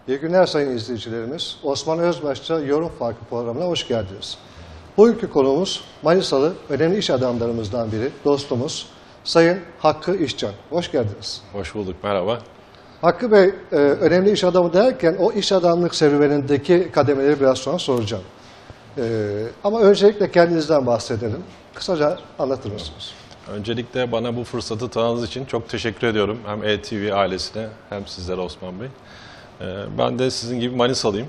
İyi günler sayın izleyicilerimiz. Osman Özbaş'ta Yorum Farkı programına hoş geldiniz. Bugünkü konuğumuz Manisalı önemli iş adamlarımızdan biri, dostumuz Sayın Hakkı İşcan. Hoş geldiniz. Hoş bulduk, merhaba. Hakkı Bey, önemli iş adamı derken o iş adamlık serüvenindeki kademeleri biraz sonra soracağım. Ama öncelikle kendinizden bahsedelim. Kısaca anlatır mısınız? Öncelikle bana bu fırsatı tanıdığınız için çok teşekkür ediyorum. Hem ETV ailesine hem sizlere Osman Bey. Ben de sizin gibi Manisalıyım.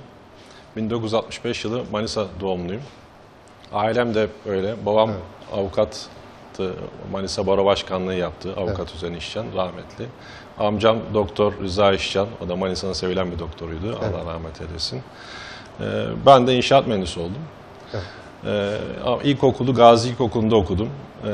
1965 yılı Manisa doğumluyum. Ailem de öyle. Babam avukattı. Manisa Baro Başkanlığı yaptı. Avukat Hüseyin İşcan, rahmetli. Amcam Doktor Rıza İşcan. O da Manisa'nın sevilen bir doktoruydu. Allah rahmet eylesin. Ben de inşaat mühendisi oldum. İlkokulu Gazi İlkokulu'nda okudum.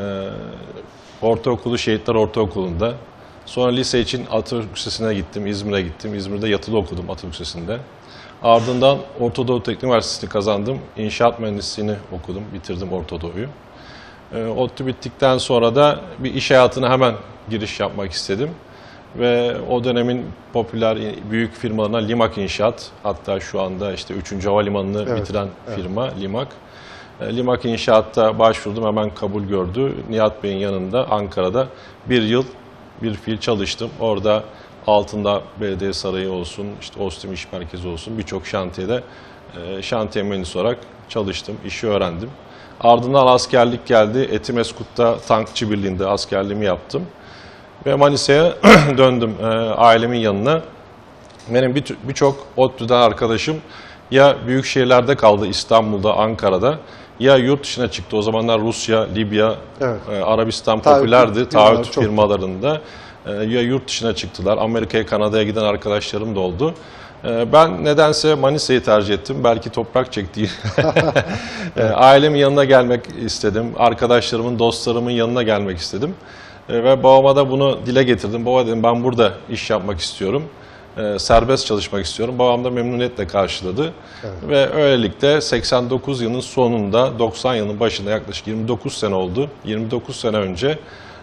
Ortaokulu Şehitler Ortaokulu'nda. Sonra lise için Atatürk Lisesi'ne gittim, İzmir'e gittim. İzmir'de yatılı okudum Atatürk Lisesi'nde. Ardından Orta Doğu Teknik Üniversitesi'ni kazandım. İnşaat mühendisliğini okudum, bitirdim Orta Doğu'yu. ODTÜ bittikten sonra da bir iş hayatına hemen giriş yapmak istedim. Ve o dönemin popüler büyük firmalarına Limak İnşaat, hatta şu anda işte 3. Havalimanı'nı bitiren firma Limak. Limak İnşaat'ta başvurdum, hemen kabul gördü. Nihat Bey'in yanında Ankara'da bir yıl bir fiil çalıştım. Orada altında belediye sarayı olsun, işte Ostim İş Merkezi olsun, birçok şantiyede şantiye mühendisi olarak çalıştım, işi öğrendim. Ardından askerlik geldi. Etimeskut'ta tankçı birliğinde askerliğimi yaptım. Ve Manisa'ya döndüm ailemin yanına. Benim birçok ODTÜ'den arkadaşım ya büyük şehirlerde kaldı, İstanbul'da, Ankara'da, ya yurt dışına çıktı. O zamanlar Rusya, Libya, Arabistan popülerdi taahhüt firmalarında. Ya yurt dışına çıktılar. Amerika'ya, Kanada'ya giden arkadaşlarım da oldu. Ben nedense Manisa'yı tercih ettim. Belki toprak çektiği. Ailemin yanına gelmek istedim. Arkadaşlarımın, dostlarımın yanına gelmek istedim. Ve babama da bunu dile getirdim. Baba dedim, ben burada iş yapmak istiyorum. Serbest çalışmak istiyorum. Babam da memnuniyetle karşıladı. Ve öylelikle 89 yılın sonunda 90 yılın başında yaklaşık 29 sene oldu. 29 sene önce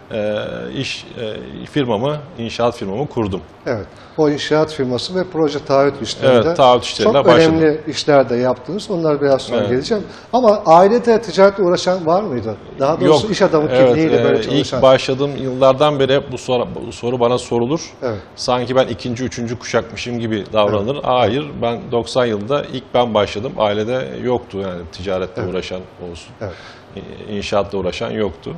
inşaat firmamı kurdum. Evet. O inşaat firması ve proje taahhüt işlerinde taahhüt işlerine çok başladım. önemli işler de yaptınız. Onlara biraz sonra geleceğim. Ama ailede ticaretle uğraşan var mıydı? Daha doğrusu iş adamı kimliğiyle böyle çalışan. İlk başladığım yıllardan beri bu soru bana sorulur. Sanki ben ikinci, üçüncü kuşakmışım gibi davranılır. Hayır, ben 90 yılında ilk ben başladım. Ailede yoktu yani ticaretle uğraşan olsun. İnşaatla uğraşan yoktu.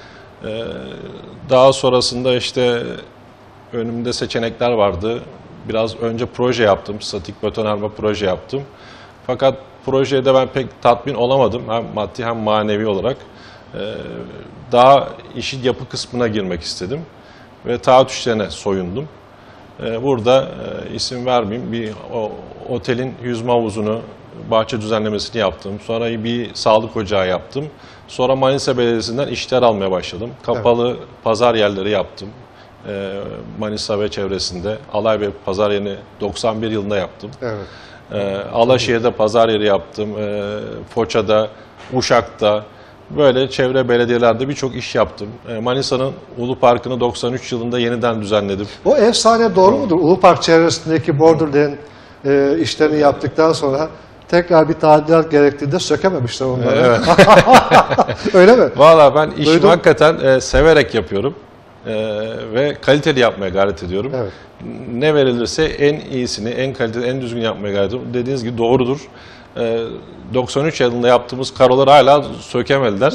Daha sonrasında işte önümde seçenekler vardı. Biraz önce proje yaptım. Statik betonarme proje yaptım. Fakat projede ben pek tatmin olamadım. Hem maddi hem manevi olarak. Daha işin yapı kısmına girmek istedim. Ve taahhüt işlerine soyundum. Burada isim vermeyeyim. Bir otelin yüzme havuzunu, bahçe düzenlemesini yaptım. Sonra bir sağlık ocağı yaptım. Sonra Manisa Belediyesi'nden işler almaya başladım. Kapalı pazar yerleri yaptım. Manisa ve çevresinde. Alaybey pazar yerini 91 yılında yaptım. Alaşehir'de pazar yeri yaptım. Foça'da, Uşak'ta. Böyle çevre belediyelerde birçok iş yaptım. Manisa'nın Ulu Parkı'nı 93 yılında yeniden düzenledim. O efsane doğru mudur? Ulu Park çevresindeki Borderland işlerini yaptıktan sonra tekrar bir tadilat gerektiğinde sökememişler onları. Öyle mi? Valla ben işimi hakikaten severek yapıyorum. Ve kaliteli yapmaya gayret ediyorum. Ne verilirse en iyisini, en kaliteli, en düzgün yapmaya gayret ediyorum. Dediğiniz gibi doğrudur. 93 yılında yaptığımız karoları hala sökemediler.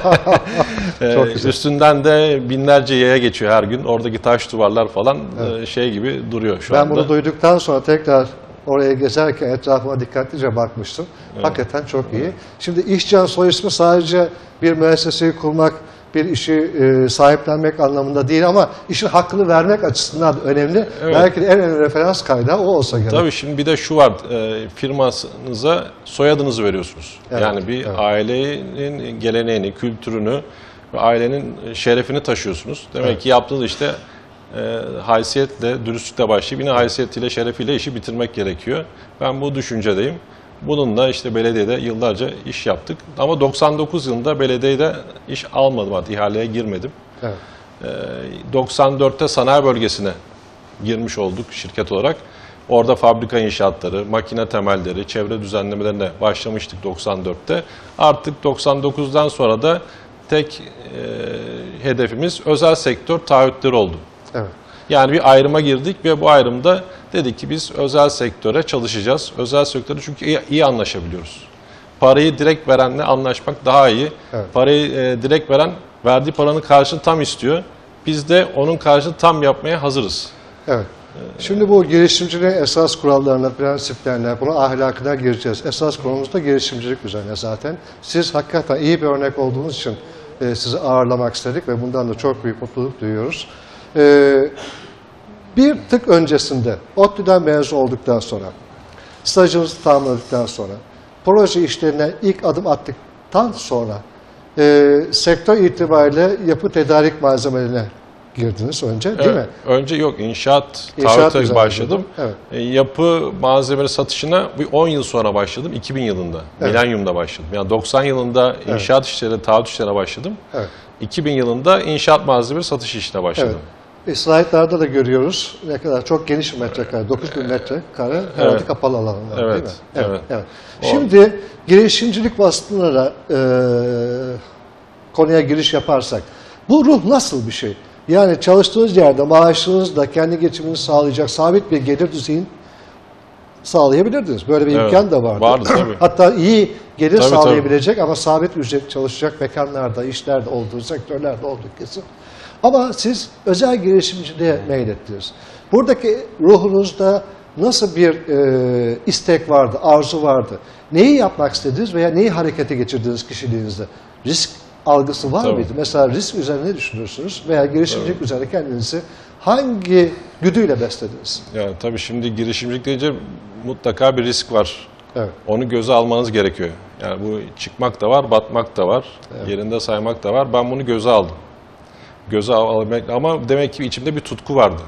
Üstünden de binlerce yaya geçiyor her gün. Oradaki taş duvarlar falan şey gibi duruyor şu anda. Ben bunu duyduktan sonra tekrar oraya gezerken etrafıma dikkatlice bakmıştım. Hakikaten çok iyi. Şimdi İşcan soy ismi sadece bir müesseseyi kurmak, bir işi sahiplenmek anlamında değil ama işin hakkını vermek açısından önemli. Belki de en önemli referans kaynağı o olsa gerek. Tabii şimdi bir de şu var, firmanıza soyadınızı veriyorsunuz. Yani bir ailenin geleneğini, kültürünü ve ailenin şerefini taşıyorsunuz. Demek ki yaptığınız işte haysiyetle, dürüstlükle başlayıp yine haysiyetiyle, şerefiyle işi bitirmek gerekiyor. Ben bu düşüncedeyim. Bununla işte belediyede yıllarca iş yaptık. Ama 99 yılında belediyede iş almadım, artık ihaleye girmedim. 94'te sanayi bölgesine girmiş olduk şirket olarak. Orada fabrika inşaatları, makine temelleri, çevre düzenlemelerine başlamıştık 94'te. Artık 99'dan sonra da tek hedefimiz özel sektör taahhütleri oldu. Evet. Yani bir ayrıma girdik ve bu ayrımda dedik ki biz özel sektöre çalışacağız. Özel sektöre çünkü iyi anlaşabiliyoruz. Parayı direkt verenle anlaşmak daha iyi. Evet. Parayı direkt veren verdiği paranın karşılığını tam istiyor. Biz de onun karşılığını tam yapmaya hazırız. Evet. Şimdi bu girişimciliğin esas kurallarına, prensiplerine, buna ahlakına gireceğiz. Esas konumuz da girişimcilik üzerine zaten. Siz hakikaten iyi bir örnek olduğunuz için sizi ağırlamak istedik ve bundan da çok büyük mutluluk duyuyoruz. Bir tık öncesinde, ODTÜ'den mezun olduktan sonra, stajınızı tamamladıktan sonra, proje işlerine ilk adım attıktan sonra sektör itibariyle yapı tedarik malzemelerine girdiniz önce, değil mi? Önce yok, İnşaat taahhüte üzerine başladım. Evet. Yapı malzemeleri satışına bir 10 yıl sonra başladım. 2000 yılında, Evet. Milenyum'da başladım. Yani 90 yılında inşaat işleri, taahhüt işlerine başladım. Evet. 2000 yılında inşaat malzemeleri satış işine başladım. Evet. Slaytlarda da görüyoruz ne kadar çok geniş bir metrekare, 9000 metrekare herhalde kapalı alanlar, Evet, değil mi? evet. Evet. Şimdi girişimcilik vasfına da konuya giriş yaparsak, bu ruh nasıl bir şey? Yani çalıştığınız yerde maaşınızla kendi geçiminizi sağlayacak sabit bir gelir düzeyini sağlayabilirdiniz. Böyle bir imkan da vardı. Vardı tabii. Hatta iyi gelir Tabii, sağlayabilecek ama sabit ücret çalışacak mekanlarda, işlerde olduğu, sektörlerde olduğu kesin. Ama siz özel girişimciliğe meylettiniz. Buradaki ruhunuzda nasıl bir istek vardı, arzu vardı? Neyi yapmak istediniz veya neyi harekete geçirdiniz kişiliğinizde? Risk algısı var mıydı? Mesela risk üzerine ne düşünürsünüz? Veya girişimcilik üzerine kendinizi hangi güdüyle beslediniz? Yani tabii şimdi girişimcilik deyince mutlaka bir risk var. Evet. Onu göze almanız gerekiyor. Yani bu çıkmak da var, batmak da var, yerinde saymak da var. Ben bunu göze aldım. Göze almak ama demek ki içimde bir tutku vardı.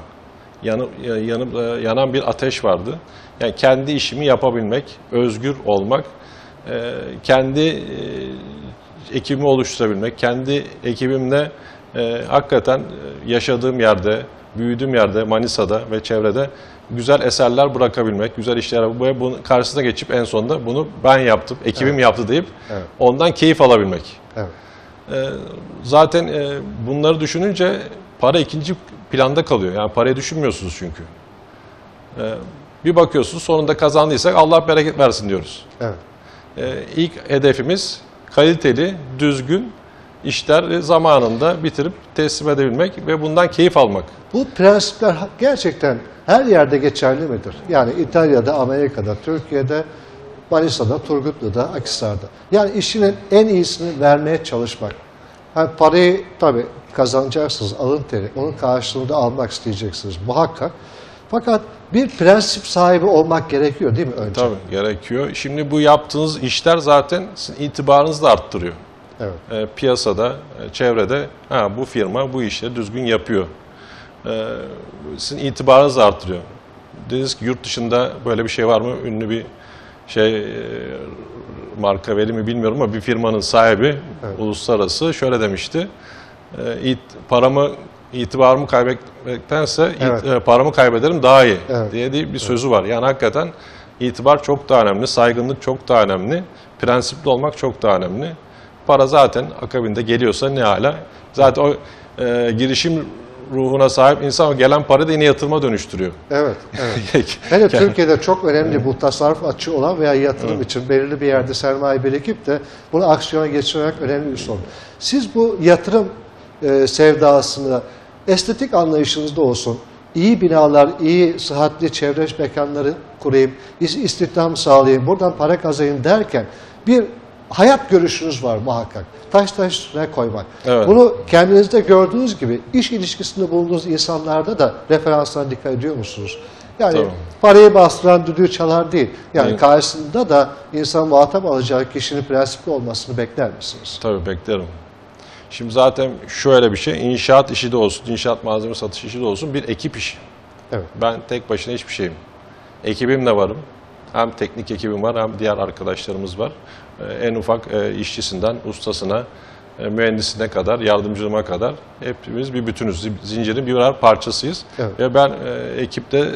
Yanan bir ateş vardı. Yani kendi işimi yapabilmek, özgür olmak, kendi ekibimi oluşturabilmek, kendi ekibimle hakikaten yaşadığım yerde, büyüdüğüm yerde, Manisa'da ve çevrede güzel eserler bırakabilmek, güzel işler ve bunun karşısına geçip en sonunda bunu ben yaptım, ekibim yaptı deyip ondan keyif alabilmek. Evet. Zaten bunları düşününce para ikinci planda kalıyor. Yani parayı düşünmüyorsunuz çünkü. Bir bakıyorsunuz sonunda kazandıysak Allah bereket versin diyoruz. Evet. İlk hedefimiz kaliteli, düzgün işler zamanında bitirip teslim edebilmek ve bundan keyif almak. Bu prensipler gerçekten her yerde geçerli midir? Yani İtalya'da, Amerika'da, Türkiye'de, Manisa'da, Turgutlu'da, Akhisar'da. Yani işinin en iyisini vermeye çalışmak. Yani parayı tabii kazanacaksınız, alın teri, onun karşılığında almak isteyeceksiniz muhakkak. Fakat bir prensip sahibi olmak gerekiyor değil mi önce? Tabii gerekiyor. Şimdi bu yaptığınız işler zaten sizin itibarınızı da arttırıyor. Evet. Piyasada, çevrede bu firma bu işleri düzgün yapıyor. Sizin itibarınızı artırıyor. Dediniz ki yurt dışında böyle bir şey var mı? Ünlü bir marka veri mi bilmiyorum ama bir firmanın sahibi uluslararası şöyle demişti. İtibarımı kaybetmektense paramı kaybederim daha iyi diye bir sözü var. Yani hakikaten itibar çok daha önemli, saygınlık çok daha önemli, prensipli olmak çok daha önemli. Para zaten akabinde geliyorsa ne hala. Zaten o girişim ruhuna sahip insan gelen parayı da yine yatırıma dönüştürüyor. Evet. Hele Türkiye'de çok önemli bu tasarruf açığı olan veya yatırım için belirli bir yerde sermaye birikip de bunu aksiyona geçirmek önemli bir sorun. Siz bu yatırım sevdasını estetik anlayışınızda olsun, iyi binalar, iyi sıhhatli çevre mekanları kurayım, istihdam sağlayayım, buradan para kazanayım derken bir hayat görüşünüz var muhakkak. Taş üstüne koymak. Evet. Bunu kendinizde gördüğünüz gibi iş ilişkisinde bulunduğunuz insanlarda da referanslara dikkat ediyor musunuz? Yani Tabii. parayı bastıran düdüğü çalar değil. Yani karşısında da insan muhatap alacağı kişinin prensipli olmasını bekler misiniz? Tabii beklerim. Şimdi zaten şöyle bir şey, inşaat işi de olsun, inşaat malzeme satış işi de olsun bir ekip işi. Evet. Ben tek başına hiçbir şeyim. Ekibimle varım. Hem teknik ekibim var hem diğer arkadaşlarımız var. En ufak işçisinden ustasına, mühendisine kadar, yardımcılığıma kadar hepimiz bir bütünüz. Zincirin birer parçasıyız. Evet. Ve ben ekipte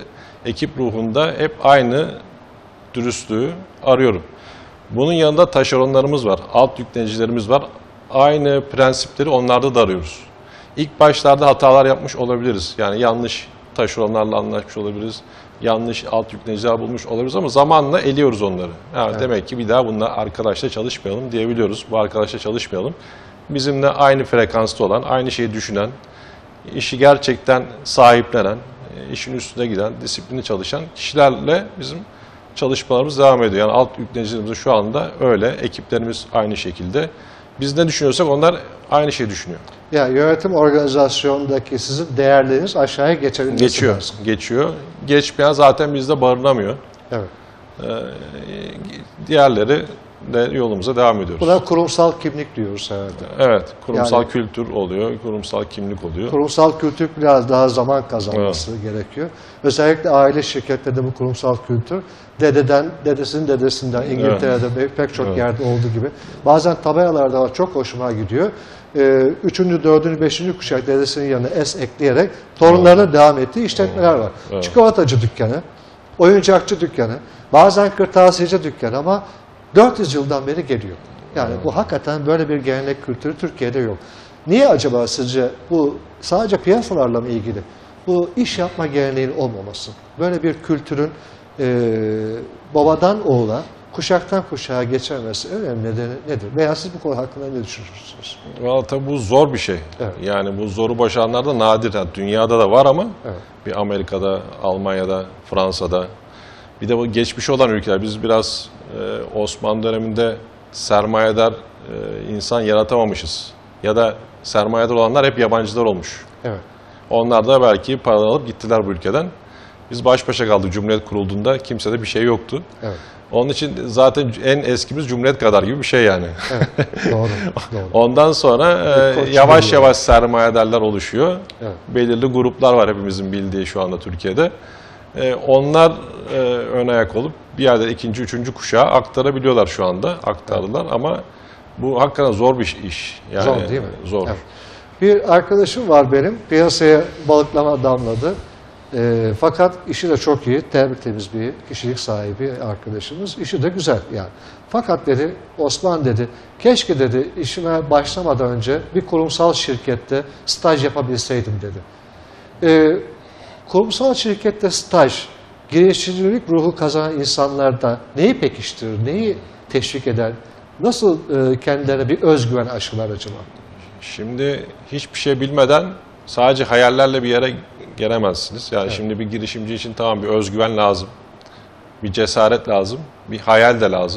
ekip ruhunda hep aynı dürüstlüğü arıyorum. Bunun yanında taşeronlarımız var, alt yüklenicilerimiz var. Aynı prensipleri onlarda da arıyoruz. İlk başlarda hatalar yapmış olabiliriz. Yani yanlış taşeronlarla anlaşmış olabiliriz. Yanlış alt yükleniciler bulmuş olabiliriz ama zamanla eliyoruz onları. Yani Evet. Demek ki bir daha bununla arkadaşla çalışmayalım diyebiliyoruz. Bu arkadaşla çalışmayalım. Bizimle aynı frekansta olan, aynı şeyi düşünen, işi gerçekten sahiplenen, işin üstüne giden, disiplinli çalışan kişilerle bizim çalışmalarımız devam ediyor. Yani alt yüklenicilerimiz şu anda öyle, ekiplerimiz aynı şekilde. Biz ne düşünüyorsak onlar aynı şeyi düşünüyor. Yani yönetim organizasyonundaki sizin değerleriniz aşağıya geçebilmesi lazım. Geçiyor. Geçmeyen zaten bizde barınamıyor. Evet. Diğerleri de yolumuza devam ediyoruz. Buna kurumsal kimlik diyoruz herhalde. Evet, kurumsal Yani- kültür oluyor, kurumsal kimlik oluyor. Kurumsal kültür biraz daha zaman kazanması gerekiyor. Özellikle aile şirketlerinde bu kurumsal kültür dedesinin dedesinden İngiltere'de pek çok yerde olduğu gibi. Bazen tabelalarda var, çok hoşuma gidiyor. Üçüncü, dördüncü, beşinci kuşak dedesinin yanına S ekleyerek torunlarına devam ettiği işletmeler var. Evet. Çikolatacı dükkanı, oyuncakçı dükkanı, bazen kırtasiyeci dükkanı ama 400 yıldan beri geliyor. Yani bu hakikaten böyle bir gelenek kültürü Türkiye'de yok. Niye acaba sizce bu sadece piyasalarla mı ilgili? Bu iş yapma geleneğinin olmaması. Böyle bir kültürün babadan oğula, kuşaktan kuşağa geçemesi önemli nedeni nedir? Veya siz bu konu hakkında ne düşünürsünüz? Vallahi tabii bu zor bir şey. Evet. Yani bu zoru başaranlar da nadir. Yani dünyada da var ama Evet. bir Amerika'da, Almanya'da, Fransa'da. Bir de bu geçmiş olan ülkeler. Biz biraz Osmanlı döneminde sermayedar insan yaratamamışız. Ya da sermayedar olanlar hep yabancılar olmuş. Evet. Onlar da belki paralar alıp gittiler bu ülkeden. Biz baş başa kaldık Cumhuriyet kurulduğunda. Kimsede bir şey yoktu. Evet. Onun için zaten en eskimiz Cumhuriyet kadar gibi bir şey yani. Evet. Doğru. Doğru. Ondan sonra koç yavaş geliyor. yavaş sermayedarlar oluşuyor. Evet. Belirli gruplar var hepimizin bildiği şu anda Türkiye'de. Onlar ön ayak olup bir yerde ikinci, üçüncü kuşağa aktarabiliyorlar şu anda. Aktardılar ama bu hakikaten zor bir iş. Yani, Zor değil mi? Zor. Evet. Bir arkadaşım var benim. Piyasaya balıklama damladı. Fakat işi de çok iyi. Temiz bir kişilik sahibi arkadaşımız. İşi de güzel yani. Fakat dedi Osman dedi keşke dedi işime başlamadan önce bir kurumsal şirkette staj yapabilseydim dedi. Kurumsal şirkette staj, girişimcilik ruhu kazanan insanlarda neyi pekiştirir, neyi teşvik eder? Nasıl kendilerine bir özgüven aşılar acaba? Şimdi hiçbir şey bilmeden sadece hayallerle bir yere gelemezsiniz. Yani şimdi bir girişimci için tamam bir özgüven lazım. Bir cesaret lazım. Bir hayal de lazım.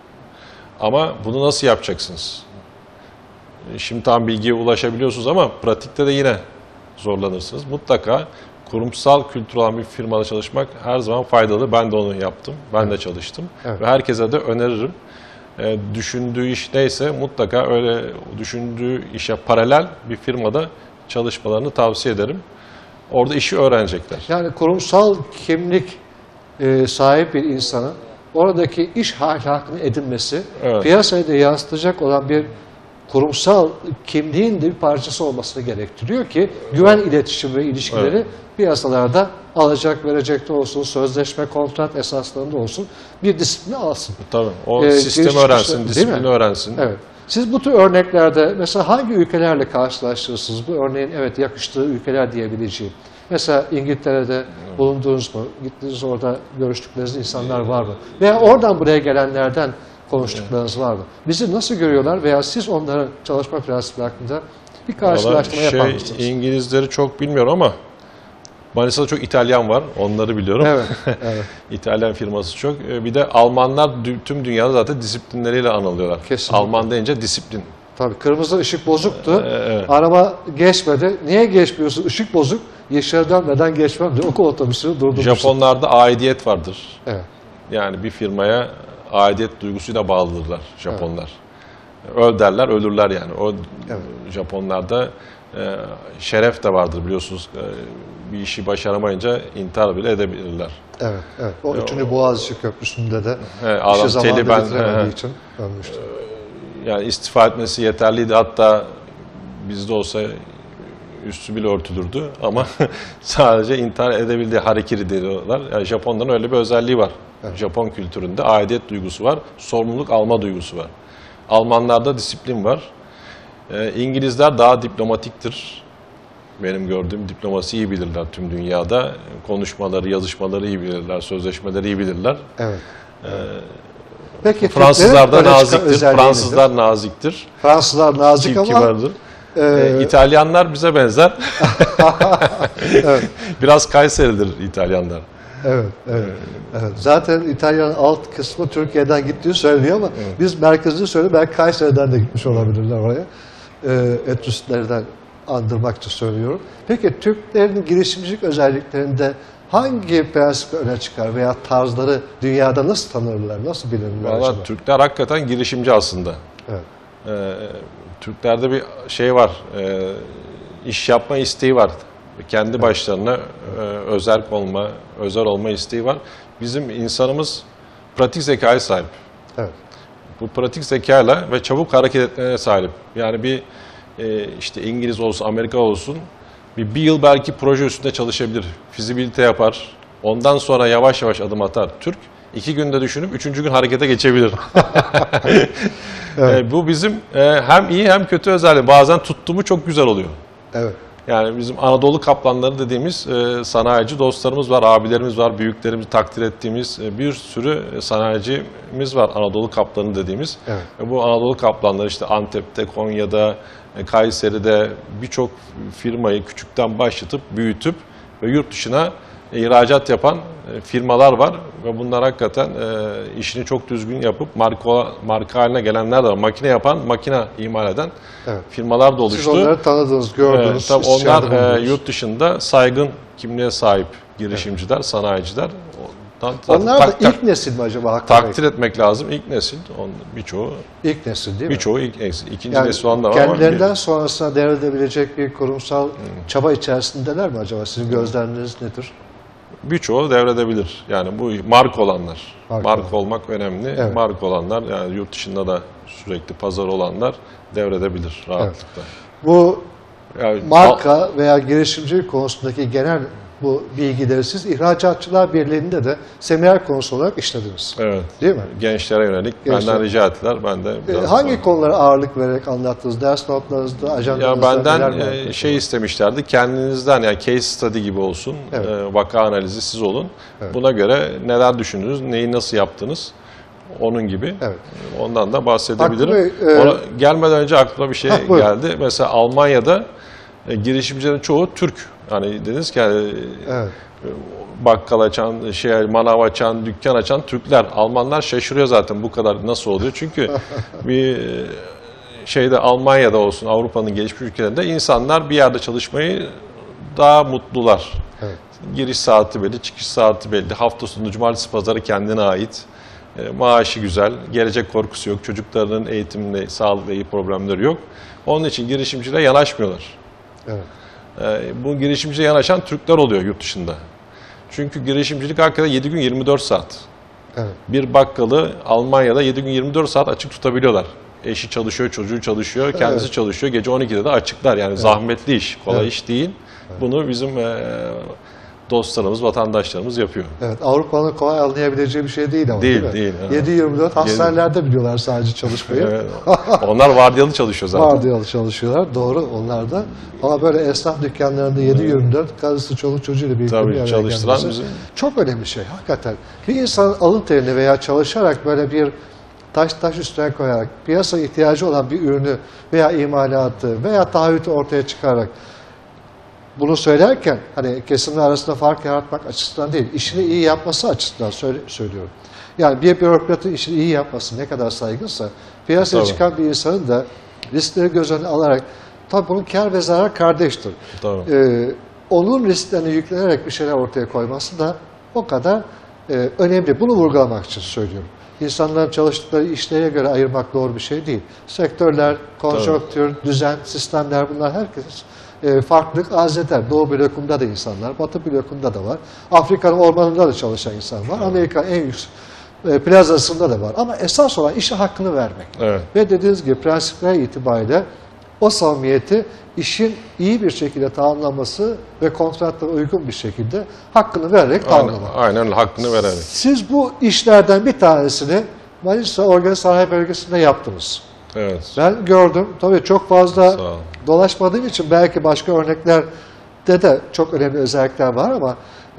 Ama bunu nasıl yapacaksınız? Şimdi tam bilgiye ulaşabiliyorsunuz ama pratikte de yine zorlanırsınız. Mutlaka kurumsal kültür olan bir firmada çalışmak her zaman faydalı. Ben de onu yaptım. Ben de çalıştım. Evet. Ve herkese de öneririm. Düşündüğü iş neyse mutlaka öyle düşündüğü işe paralel bir firmada çalışmalarını tavsiye ederim. Orada işi öğrenecekler. Yani kurumsal kimlik sahip bir insanın oradaki iş ahlakını edinmesi, Evet. piyasaya da yansıtacak olan bir kurumsal kimliğin de bir parçası olmasını gerektiriyor ki güven iletişim ve ilişkileri piyasalarda alacak verecekte olsun, sözleşme, kontrat esaslarında olsun bir disiplini alsın. Tabii. O Giriş sistemi çıkışta, öğrensin, değil disiplini mi? öğrensin. Evet. Siz bu tür örneklerde mesela hangi ülkelerle karşılaştırırsınız? Bu örneğin evet yakıştığı ülkeler diyebileceğim. Mesela İngiltere'de bulundunuz mu? Gittiniz orada görüştükleriniz insanlar var mı? Veya oradan buraya gelenlerden konuştuklarınız var mı? Bizi nasıl görüyorlar veya siz onların çalışma prensibi hakkında bir karşılaştırma yapar mısınız? İngilizleri çok bilmiyorum ama Manisa'da çok İtalyan var. Onları biliyorum. Evet, evet. İtalyan firması çok. Bir de Almanlar tüm dünyada zaten disiplinleriyle anılıyorlar. Kesinlikle. Alman deyince disiplin. Tabii kırmızı ışık bozuktu. Evet. Araba geçmedi. Niye geçmiyorsun? Işık bozuk. Yeşilden neden geçmem diye okul otobüsünü durdurmuşsun. Japonlarda aidiyet vardır. Evet. Yani bir firmaya aidiyet duygusuyla bağlıdırlar Japonlar. Öl derler, ölürler yani. O Japonlarda şeref de vardır biliyorsunuz. Bir işi başaramayınca intihar bile edebilirler. Evet, evet. O 3. Boğaziçi Köprüsü'nde de Adam işi zamanında teli ben- bitiremediği için ölmüştü. Yani istifa etmesi yeterliydi. Hatta bizde olsa üstü bile örtülürdü ama sadece intihar edebildiği harekiri diyorlar. Yani Japonların öyle bir özelliği var. Evet. Japon kültüründe aidiyet duygusu var, sorumluluk alma duygusu var. Almanlarda disiplin var. İngilizler daha diplomatiktir. Benim gördüğüm diplomasi iyi bilirler tüm dünyada. Konuşmaları, yazışmaları iyi bilirler, sözleşmeleri iyi bilirler. Evet. Peki Fransızlar da Türklerin öne çıkan naziktir. özelliği Fransızlar nedir? naziktir. Fransızlar nazik Tilki ama vardır. İtalyanlar bize benzer. evet. Biraz Kayseri'dir İtalyanlar. Evet, evet, evet. Zaten İtalya'nın alt kısmı Türkiye'den gittiği söyleniyor ama biz merkezini söylüyoruz. Belki Kayseri'den de gitmiş olabilirler oraya. Etrüsklerden andırmak için söylüyorum. Peki Türklerin girişimcilik özelliklerinde hangi prensip öne çıkar veya tarzları dünyada nasıl tanırlar, nasıl bilirler acaba? Valla Türkler hakikaten girişimci aslında. Evet. Türklerde bir şey var, iş yapma isteği var. Kendi başlarına özel olma isteği var. Bizim insanımız pratik zekaya sahip. Evet. Bu pratik zekayla ve çabuk hareket etmeye sahip. Yani bir işte İngiliz olsun, Amerika olsun bir yıl belki proje üstünde çalışabilir. Fizibilite yapar. Ondan sonra yavaş yavaş adım atar. Türk 2 günde düşünüp 3. gün harekete geçebilir. Evet. Bu bizim hem iyi hem kötü özelliği. Bazen tuttuğumu çok güzel oluyor. Evet. Yani bizim Anadolu kaplanları dediğimiz sanayici dostlarımız var, abilerimiz var, büyüklerimizi takdir ettiğimiz bir sürü sanayicimiz var Anadolu kaplanı dediğimiz. Evet. Bu Anadolu kaplanları işte Antep'te, Konya'da, Kayseri'de birçok firmayı küçükten başlatıp büyütüp ve yurt dışına ihracat yapan firmalar var ve bunlar hakikaten işini çok düzgün yapıp marka haline gelenler de var. Makine yapan, makine imal eden Evet. firmalar da oluştu. Siz onları tanıdınız, gördünüz. Tabii istişare onlar buldunuz. yurt dışında saygın kimliğe sahip girişimciler, sanayiciler. Onlar da ilk nesil mi acaba? Hakkı Bey? takdir etmek lazım. İlk nesil, birçoğu İlk nesil değil mi? birçoğu ilk nesil. İkinci Yani nesil olan da var ama kendilerinden sonrasına devredebilecek bir kurumsal çaba içerisindeler mi acaba? Sizin gözlemleriniz nedir? birçoğu devredebilir. Yani bu marka olanlar. Marka Marka olmak önemli. Evet. Marka olanlar, yani yurt dışında da sürekli pazar olanlar devredebilir rahatlıkla. Bu Yani marka veya girişimcilik konusundaki genel bu bilgileri siz İhracatçılar Birliği'nde de seminer konusu olarak işlediniz. Evet. Değil mi? Gençlere yönelik Gençler. benden rica ettiler. Ben de biraz Hangi konulara ağırlık vererek anlattınız? Ders notlarınızda, ya ajandanızda neler benden vardı? şey istemişlerdi. Kendinizden, yani case study gibi olsun. Evet. Vaka analizi siz olun. Evet. Buna göre neler düşündünüz, neyi nasıl yaptınız? Onun gibi. Evet. Ondan da bahsedebilirim. Hakkı Bey, Ona gelmeden önce aklıma bir şey buyurun. geldi. Mesela Almanya'da girişimcilerin çoğu Türk. Hani dediniz ki yani, Evet. bakkal açan, manav açan, dükkan açan Türkler. Almanlar şaşırıyor zaten bu kadar nasıl oluyor. Çünkü bir şeyde Almanya'da olsun, Avrupa'nın gelişmiş ülkelerinde insanlar bir yerde çalışmayı daha mutlular. Evet. Giriş saati belli, çıkış saati belli. Hafta sonu, cumartesi, pazarı kendine ait. Maaşı güzel, gelecek korkusu yok. Çocuklarının eğitimle, sağlıkla iyi problemleri yok. Onun için girişimciliğe yanaşmıyorlar. Evet. Bu girişimciliğe yanaşan Türkler oluyor yurt dışında. Çünkü girişimcilik hakikaten 7 gün 24 saat. Evet. Bir bakkalı Almanya'da 7 gün 24 saat açık tutabiliyorlar. Eşi çalışıyor, çocuğu çalışıyor, kendisi çalışıyor. Gece 12'de de açıklar. Yani zahmetli iş, kolay iş değil. Bunu bizim dostlarımız, vatandaşlarımız yapıyor. Evet, Avrupa'nın kolay anlayabileceği bir şey değil ama Değil, mi? değil. 7-24 hastanelerde biliyorlar sadece çalışmayı. Evet. Onlar vardiyalı çalışıyor zaten. Vardiyalı çalışıyorlar, doğru onlar da. Ama böyle esnaf dükkanlarında 7-24 karısı, çoluk çocuğuyla birlikte bir Tabii araya çalıştıran gelmesi bizim. çok önemli şey hakikaten. Bir insanın alın terini veya çalışarak böyle bir taş üstüne koyarak piyasa ihtiyacı olan bir ürünü veya imalatı veya taahhütü ortaya çıkararak bunu söylerken hani kesimler arasında fark yaratmak açısından değil, işini iyi yapması açısından söylüyorum. Yani bir bürokratın işini iyi yapması ne kadar saygınsa, piyasaya Tabii. çıkan bir insanın da riskleri göz önüne alarak, tabii bunun kar ve zarar kardeştir. Tabii. Onun risklerini yüklenerek bir şeyler ortaya koyması da o kadar önemli. Bunu vurgulamak için söylüyorum. İnsanların çalıştıkları işlere göre ayırmak doğru bir şey değil. Sektörler, konjonktür, düzen, sistemler bunlar herkes farklılık arz eder. Doğu blokunda da insanlar, Batı blokunda da var. Afrika'nın ormanında da çalışan insan var. Amerika'nın en yüksek plazasında da var. Ama esas olan işe hakkını vermek. Evet. Ve dediğiniz gibi prensipler itibariyle o samimiyeti işin iyi bir şekilde tamamlanması ve kontratlara uygun bir şekilde hakkını vererek tamamlamak. Aynen öyle, hakkını vererek. Siz bu işlerden bir tanesini Manisa Organize Sanayi Bölgesi'nde yaptınız. Evet. Ben gördüm. Tabii çok fazla Sağ ol. dolaşmadığım için belki başka örneklerde de çok önemli özellikler var ama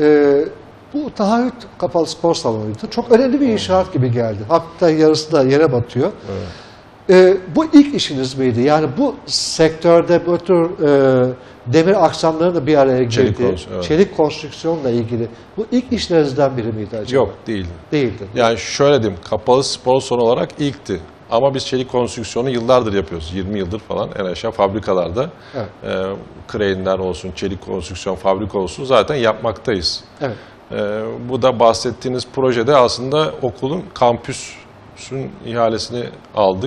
bu taahhüt kapalı spor salonuydu. Çok önemli bir inşaat gibi geldi. Hatta yarısı da yere batıyor. Bu ilk işiniz miydi? Yani bu sektörde bu tür demir aksamları da bir araya girdi. Çelik konstrüksiyonla ilgili. Bu ilk işlerinizden biri miydi acaba? Yok, değil. Değildi. Yani şöyle diyeyim, kapalı spor salonu olarak ilkti. Ama biz çelik konstrüksiyonu yıllardır yapıyoruz. 20 yıldır falan en aşağı fabrikalarda. Evet. Crane'ler olsun, çelik konstrüksiyon fabrika olsun zaten yapmaktayız. Evet. Bu da bahsettiğiniz projede aslında okulun kampüsün ihalesini aldık.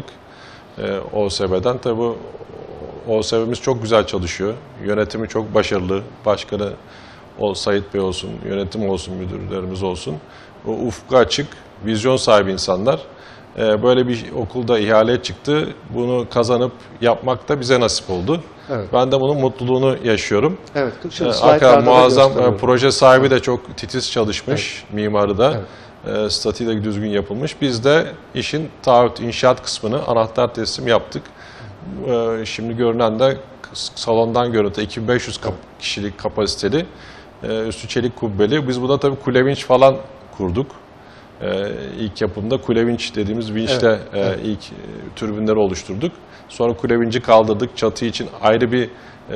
OSB'den. Tabii bu OSB'miz çok güzel çalışıyor. Yönetimi çok başarılı. Başkanı Sait Bey olsun, yönetim olsun, müdürlerimiz olsun. O ufku açık, vizyon sahibi insanlar. Böyle bir okulda ihale çıktı. Bunu kazanıp yapmak da bize nasip oldu. Evet. Ben de bunun mutluluğunu yaşıyorum. Evet. Hakikaten muazzam proje sahibi de çok titiz çalışmış, mimarı da. Statiği de düzgün yapılmış. Biz de işin taahhüt, inşaat kısmını anahtar teslim yaptık. Şimdi görünen de salondan görüntü 2500 kişilik kapasiteli, üstü çelik kubbeli. Biz burada tabii kule vinç falan kurduk. İlk yapımda kule vinç dediğimiz vinçle ilk türbinleri oluşturduk. Sonra kule vinci kaldırdık. Çatı için ayrı bir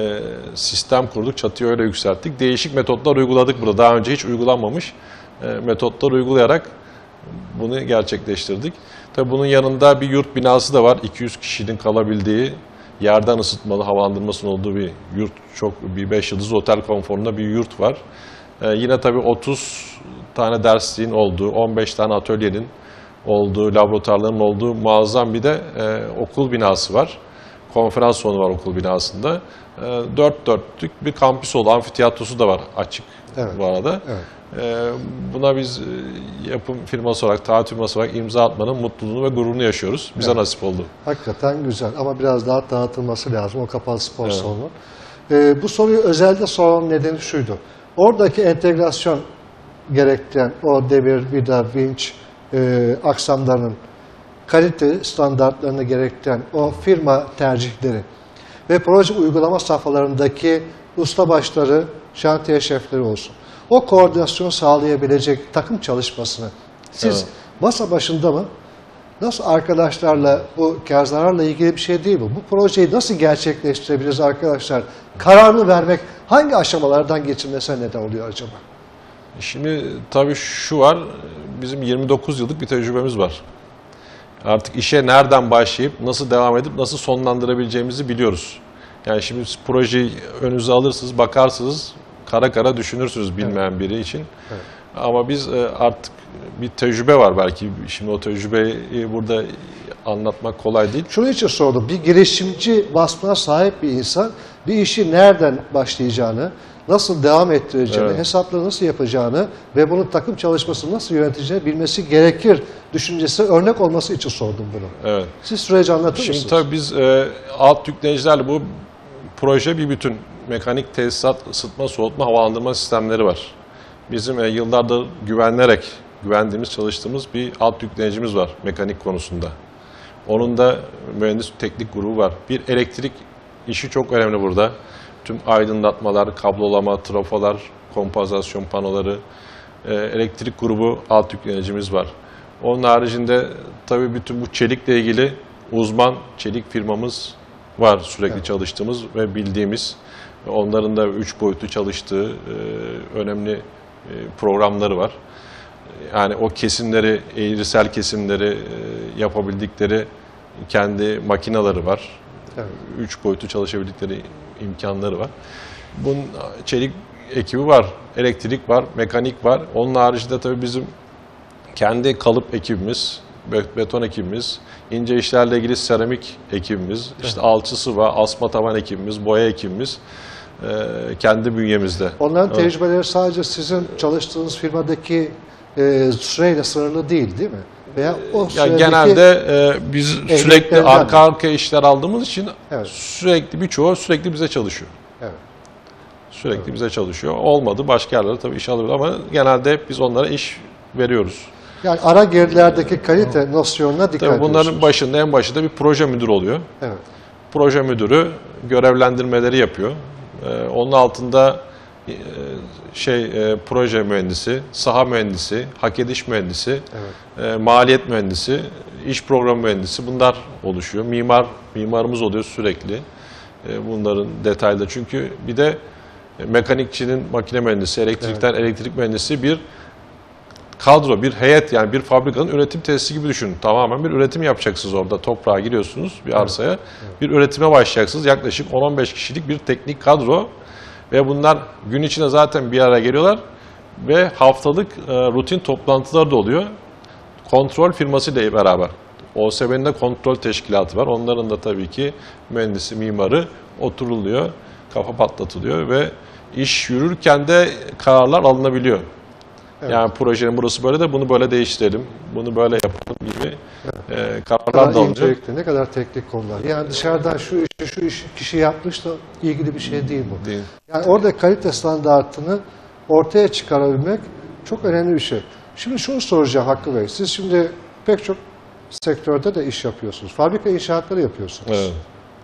sistem kurduk. Çatıyı öyle yükselttik. Değişik metotlar uyguladık burada. Daha önce hiç uygulanmamış metotlar uygulayarak bunu gerçekleştirdik. Tabii bunun yanında bir yurt binası da var. 200 kişinin kalabildiği, yerden ısıtmalı, havalandırmasının olduğu bir yurt. Bir 5 yıldızlı otel konforunda bir yurt var. Yine tabii 30 tane dersliğin olduğu, 15 tane atölyenin olduğu, laboratuvarların olduğu muazzam bir de okul binası var. Konferans salonu var okul binasında. 4 dörtlük bir kampüs oldu. Amfiteyatrosu da var açık bu arada. Evet. Buna biz yapım firması olarak, taahhüt firması olarak imza atmanın mutluluğunu ve gururunu yaşıyoruz. Bize nasip oldu. Hakikaten güzel ama biraz daha dağıtılması lazım o kapalı spor salonu. Bu soruyu özelde sormam nedeni şuydu. Oradaki entegrasyon gerektiren o demir, vida, vinç aksamlarının kalite standartlarını gerektiren o firma tercihleri ve proje uygulama safhalarındaki ustabaşları, şantiye şefleri olsun. O koordinasyonu sağlayabilecek takım çalışmasını siz masa başında mı? Nasıl arkadaşlarla, bu kâr zararla ilgili bir şey değil bu. Bu projeyi nasıl gerçekleştirebiliriz arkadaşlar? Kararını vermek hangi aşamalardan geçilmesine neden oluyor acaba? Şimdi tabii şu var, bizim 29 yıllık bir tecrübemiz var. Artık işe nereden başlayıp, nasıl devam edip, nasıl sonlandırabileceğimizi biliyoruz. Yani şimdi projeyi önünüze alırsınız, bakarsınız, kara kara düşünürsünüz bilmeyen biri için. Evet. Ama biz artık bir tecrübe var belki. Şimdi o tecrübeyi burada anlatmak kolay değil. Şunun için sordum. Bir girişimci vasfına sahip bir insan bir işi nereden başlayacağını, nasıl devam ettireceğini, hesapları nasıl yapacağını ve bunun takım çalışmasını nasıl yöneteceğini bilmesi gerekir düşüncesi örnek olması için sordum bunu. Evet. Siz süreci anlatır mısınız? Şimdi tabii biz alt yükleyicilerle bu proje bir bütün. Mekanik tesisat, ısıtma, soğutma, havalandırma sistemleri var. Bizim yıllardır güvendiğimiz, çalıştığımız bir alt yükleyicimiz var mekanik konusunda. Onun da mühendis teknik grubu var. Bir elektrik işi çok önemli burada. Tüm aydınlatmalar, kablolama, trafolar, kompozasyon panoları, elektrik grubu alt yükleyicimiz var. Onun haricinde tabii bütün bu çelikle ilgili uzman çelik firmamız var sürekli çalıştığımız ve bildiğimiz. Onların da 3 boyutlu çalıştığı önemli programları var. Yani o kesimleri, eğrisel kesimleri yapabildikleri kendi makineleri var. 3 boyutlu çalışabildikleri imkanları var. Bunun çelik ekibi var, elektrik var, mekanik var. Onun haricinde tabii bizim kendi kalıp ekibimiz, beton ekibimiz, ince işlerle ilgili seramik ekibimiz, işte alçısı var, asma tavan ekibimiz, boya ekibimiz kendi bünyemizde. Onların tecrübeleri sadece sizin çalıştığınız firmadaki süreyle sınırlı değil mi? Veya o Ya süredeki genelde biz sürekli ehliyetlerinden arka arkaya işler aldığımız için Evet. birçoğu sürekli bize çalışıyor. Evet. Sürekli bize çalışıyor. Olmadı başka yerlere tabii iş alabilir ama genelde hep biz onlara iş veriyoruz. Yani ara gerilerdeki kalite nosyonuna dikkat Tabii bunların ediyorsunuz. başında en başında bir proje müdürü oluyor. Evet. Proje müdürü görevlendirmeleri yapıyor. Onun altında proje mühendisi, saha mühendisi, hak ediş mühendisi, maliyet mühendisi, iş programı mühendisi bunlar oluşuyor. Mimarımız oluyor sürekli. Bunların detaylı çünkü bir de mekanikçinin makine mühendisi, elektrikten elektrik mühendisi bir kadro, bir heyet yani bir fabrikanın üretim tesisi gibi düşünün. Tamamen bir üretim yapacaksınız orada. Toprağa giriyorsunuz bir arsaya. Bir üretime başlayacaksınız. Yaklaşık 10-15 kişilik bir teknik kadro. Ve bunlar gün içinde zaten bir araya geliyorlar. Ve haftalık rutin toplantılar da oluyor. Kontrol firmasıyla beraber. OSB'nin de kontrol teşkilatı var. Onların da tabii ki mühendisi, mimarı oturuluyor. Kafa patlatılıyor ve iş yürürken de kararlar alınabiliyor. Evet. Yani projenin burası böyle de bunu böyle değiştirelim, bunu böyle yapalım gibi kararlar Ne kadar da alınacak. incelikli, ne kadar teknik konular. Yani dışarıdan şu işi kişi yapmış da ilgili bir şey değil bu. Değil. Yani orada kalite standartını ortaya çıkarabilmek çok önemli bir şey. Şimdi şunu soracağım Hakkı Bey. Siz şimdi pek çok sektörde de iş yapıyorsunuz. Fabrika inşaatları yapıyorsunuz. Evet,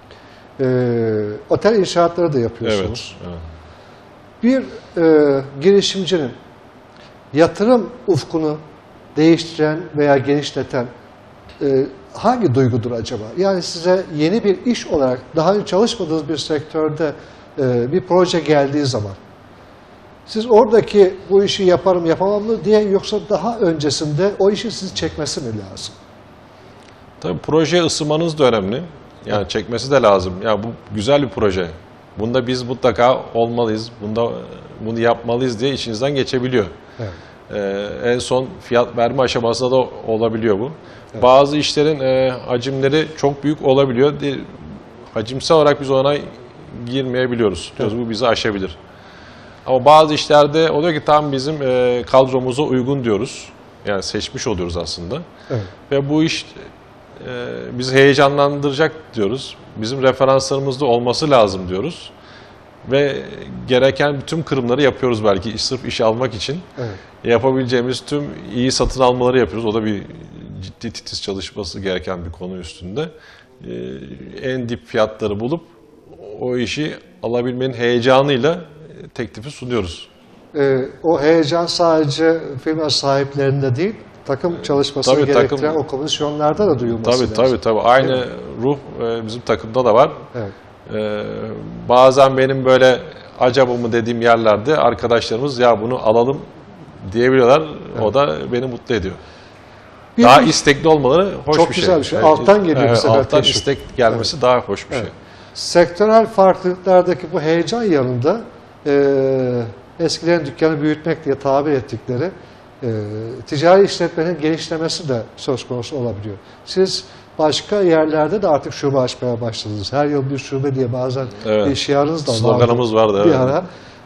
Otel inşaatları da yapıyorsunuz. evet. Bir girişimcinin yatırım ufkunu değiştiren veya genişleten hangi duygudur acaba? Yani size yeni bir iş olarak daha önce çalışmadığınız bir sektörde bir proje geldiği zaman siz oradaki bu işi yaparım yapamam mı diye yoksa daha öncesinde o işin sizi çekmesi mi lazım? Tabii projeye ısınmanız da önemli. Yani çekmesi de lazım. Ya bu güzel bir proje. Bunda biz mutlaka olmalıyız. Bunu yapmalıyız diye içinizden geçebiliyor. Evet. En son fiyat verme aşamasında da olabiliyor bu. Evet. Bazı işlerin hacimleri çok büyük olabiliyor. Hacimsel olarak biz ona girmeyebiliyoruz. Evet. Bu bizi aşabilir. Ama bazı işlerde oluyor ki tam bizim kadromuza uygun diyoruz. Yani seçmiş oluyoruz aslında. Evet. Ve bu iş bizi heyecanlandıracak diyoruz. Bizim referanslarımızda olması lazım diyoruz. Ve gereken bütün kırımları yapıyoruz belki sırf iş almak için. Evet. Yapabileceğimiz tüm iyi satın almaları yapıyoruz. O da bir ciddi titiz çalışması gereken bir konu üstünde. En dip fiyatları bulup o işi alabilmenin heyecanıyla teklifi sunuyoruz. O heyecan sadece firma sahiplerinde değil, takım çalışmasını Tabii, gerektiren o komisyonlarda da duyulması lazım. Tabii. Aynı ruh bizim takımda da var. Evet. Bazen benim böyle acaba mı dediğim yerlerde arkadaşlarımız ya bunu alalım diyebiliyorlar. Evet. O da beni mutlu ediyor. Daha istekli olmaları hoş çok bir şey. güzel bir şey. Alttan geliyor bu sefer. Alttan istek gelmesi daha hoş bir şey. Sektörel farklılıklardaki bu heyecan yanında eskilerin dükkanı büyütmek diye tabir ettikleri ticari işletmenin genişlemesi de söz konusu olabiliyor. Siz başka yerlerde de artık şube açmaya başladınız. Her yıl bir şube diye bazen bir şiarınız da vardı. Sloganımız vardı. Bir ara.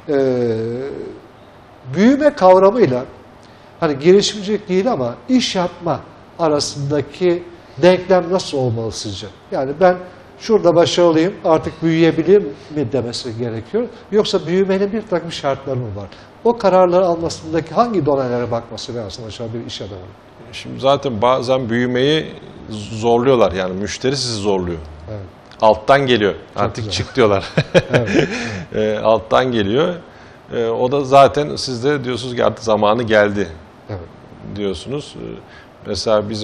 Büyüme kavramıyla hani girişimcilik değil ama iş yapma arasındaki denklem nasıl olmalı sizce? Yani ben şurada başarılıyım artık büyüyebilirim mi demesi gerekiyor. Yoksa büyümenin bir takım şartları mı var? O kararları almasındaki hangi donelere bakması lazım aşağı bir iş adamının? Şimdi zaten bazen büyümeyi zorluyorlar. Yani müşteri sizi zorluyor. Evet. Alttan geliyor. Çok Artık güzel. çık diyorlar. Evet. Alttan geliyor. O da zaten siz de diyorsunuz ki artık zamanı geldi Evet. diyorsunuz. Mesela bizim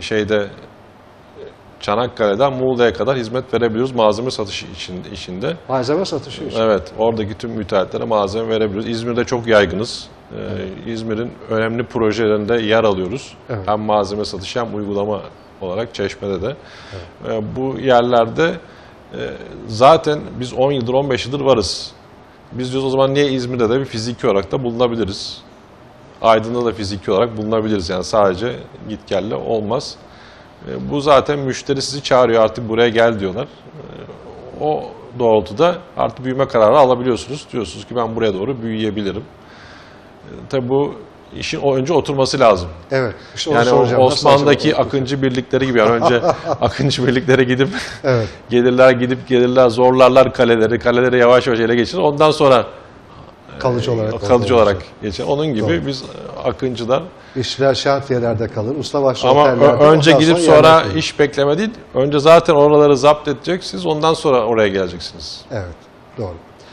Çanakkale'den Muğla'ya kadar hizmet verebiliyoruz malzeme satışı işinde. Malzeme satışı için. Evet, oradaki tüm müteahhitlere malzeme verebiliyoruz. İzmir'de çok yaygınız. İzmir'in önemli projelerinde yer alıyoruz. Evet. Hem malzeme satışı hem uygulama olarak Çeşme'de de. Evet. Bu yerlerde zaten biz 10 yıldır 15 yıldır varız. Biz diyoruz o zaman niye İzmir'de de bir fiziki olarak da bulunabiliriz. Aydın'da da fiziki olarak bulunabiliriz. Yani sadece git gelle olmaz. Bu zaten müşteri sizi çağırıyor artık buraya gel diyorlar. O doğrultuda artık büyüme kararı alabiliyorsunuz. Diyorsunuz ki ben buraya doğru büyüyebilirim. Tabii bu işin önce oturması lazım. Evet. İşte onu Yani soracağım. o Nasıl Osmanlı'daki acaba? akıncı birlikleri gibi, yani önce akıncı birliklere gidip Evet. gelirler, zorlarlar kaleleri yavaş yavaş ele geçirir. Ondan sonra Kalıcı olarak. kalıcı orada olarak olacak. geçer. Onun gibi Doğru. biz akıncılar, İşçiler şantiyelerde kalır. Ustabaşı ama otellerde. önce ondan gidip yerine sonra koyulur. iş bekleme değil. Önce zaten oraları zapt edeceksiniz. Ondan sonra oraya geleceksiniz. Evet. Doğru.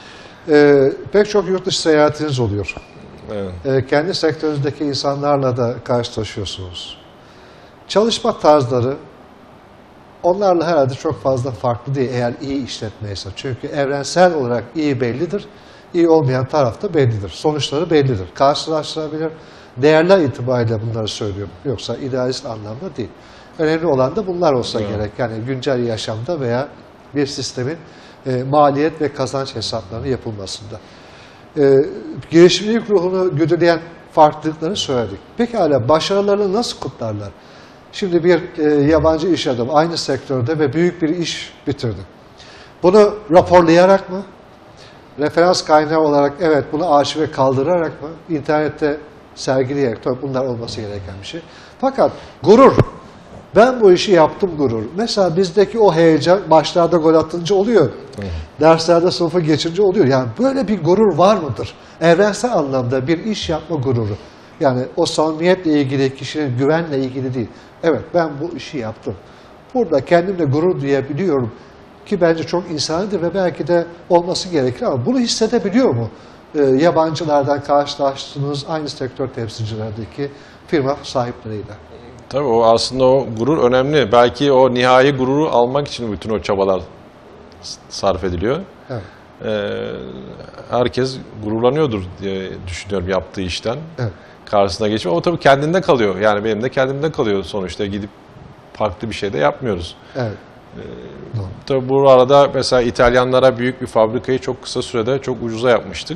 Pek çok yurt dışı seyahatiniz oluyor. Evet. Kendi sektörünüzdeki insanlarla da karşılaşıyorsunuz. Çalışma tarzları onlarla herhalde çok fazla farklı değil eğer iyi işletmeyse. Çünkü evrensel olarak iyi bellidir. İyi olmayan taraf da bellidir. Sonuçları bellidir. Karşılaştırabilir. Değerler itibariyle bunları söylüyorum. Yoksa idealist anlamda değil. Önemli olan da bunlar olsa gerek. Yani güncel yaşamda veya bir sistemin maliyet ve kazanç hesaplarının yapılmasında. Girişimcilik ruhunu güdüleyen farklılıkları söyledik. Pekala başarılarını nasıl kutlarlar? Şimdi bir yabancı iş adamı aynı sektörde ve büyük bir iş bitirdi. Bunu raporlayarak mı? Referans kaynağı olarak evet bunu arşive kaldırarak mı? İnternette sergileyerek, tabii bunlar olması gereken bir şey. Fakat gurur, ben bu işi yaptım gurur. Mesela bizdeki o heyecan başlarda gol atınca oluyor. Derslerde sınıfı geçince oluyor. Yani böyle bir gurur var mıdır? Evrensel anlamda bir iş yapma gururu. Yani o samimiyetle ilgili, kişinin güvenle ilgili değil. Evet ben bu işi yaptım. Burada kendimle gurur duyabiliyorum ki bence çok insanidir ve belki de olması gerekir ama bunu hissedebiliyor mu? Yabancılardan karşılaştığınız aynı sektör temsilcilerindeki firma sahipleriyle. Tabii o aslında o gurur önemli. Belki o nihai gururu almak için bütün o çabalar sarf ediliyor. Evet. Herkes gururlanıyordur diye düşünüyorum yaptığı işten. Evet. Karşısına geçip ama tabii kendinde kalıyor. Yani benim de kendimde kalıyor sonuçta, gidip farklı bir şey de yapmıyoruz. Evet. Tabii bu arada mesela İtalyanlara büyük bir fabrikayı çok kısa sürede çok ucuza yapmıştık.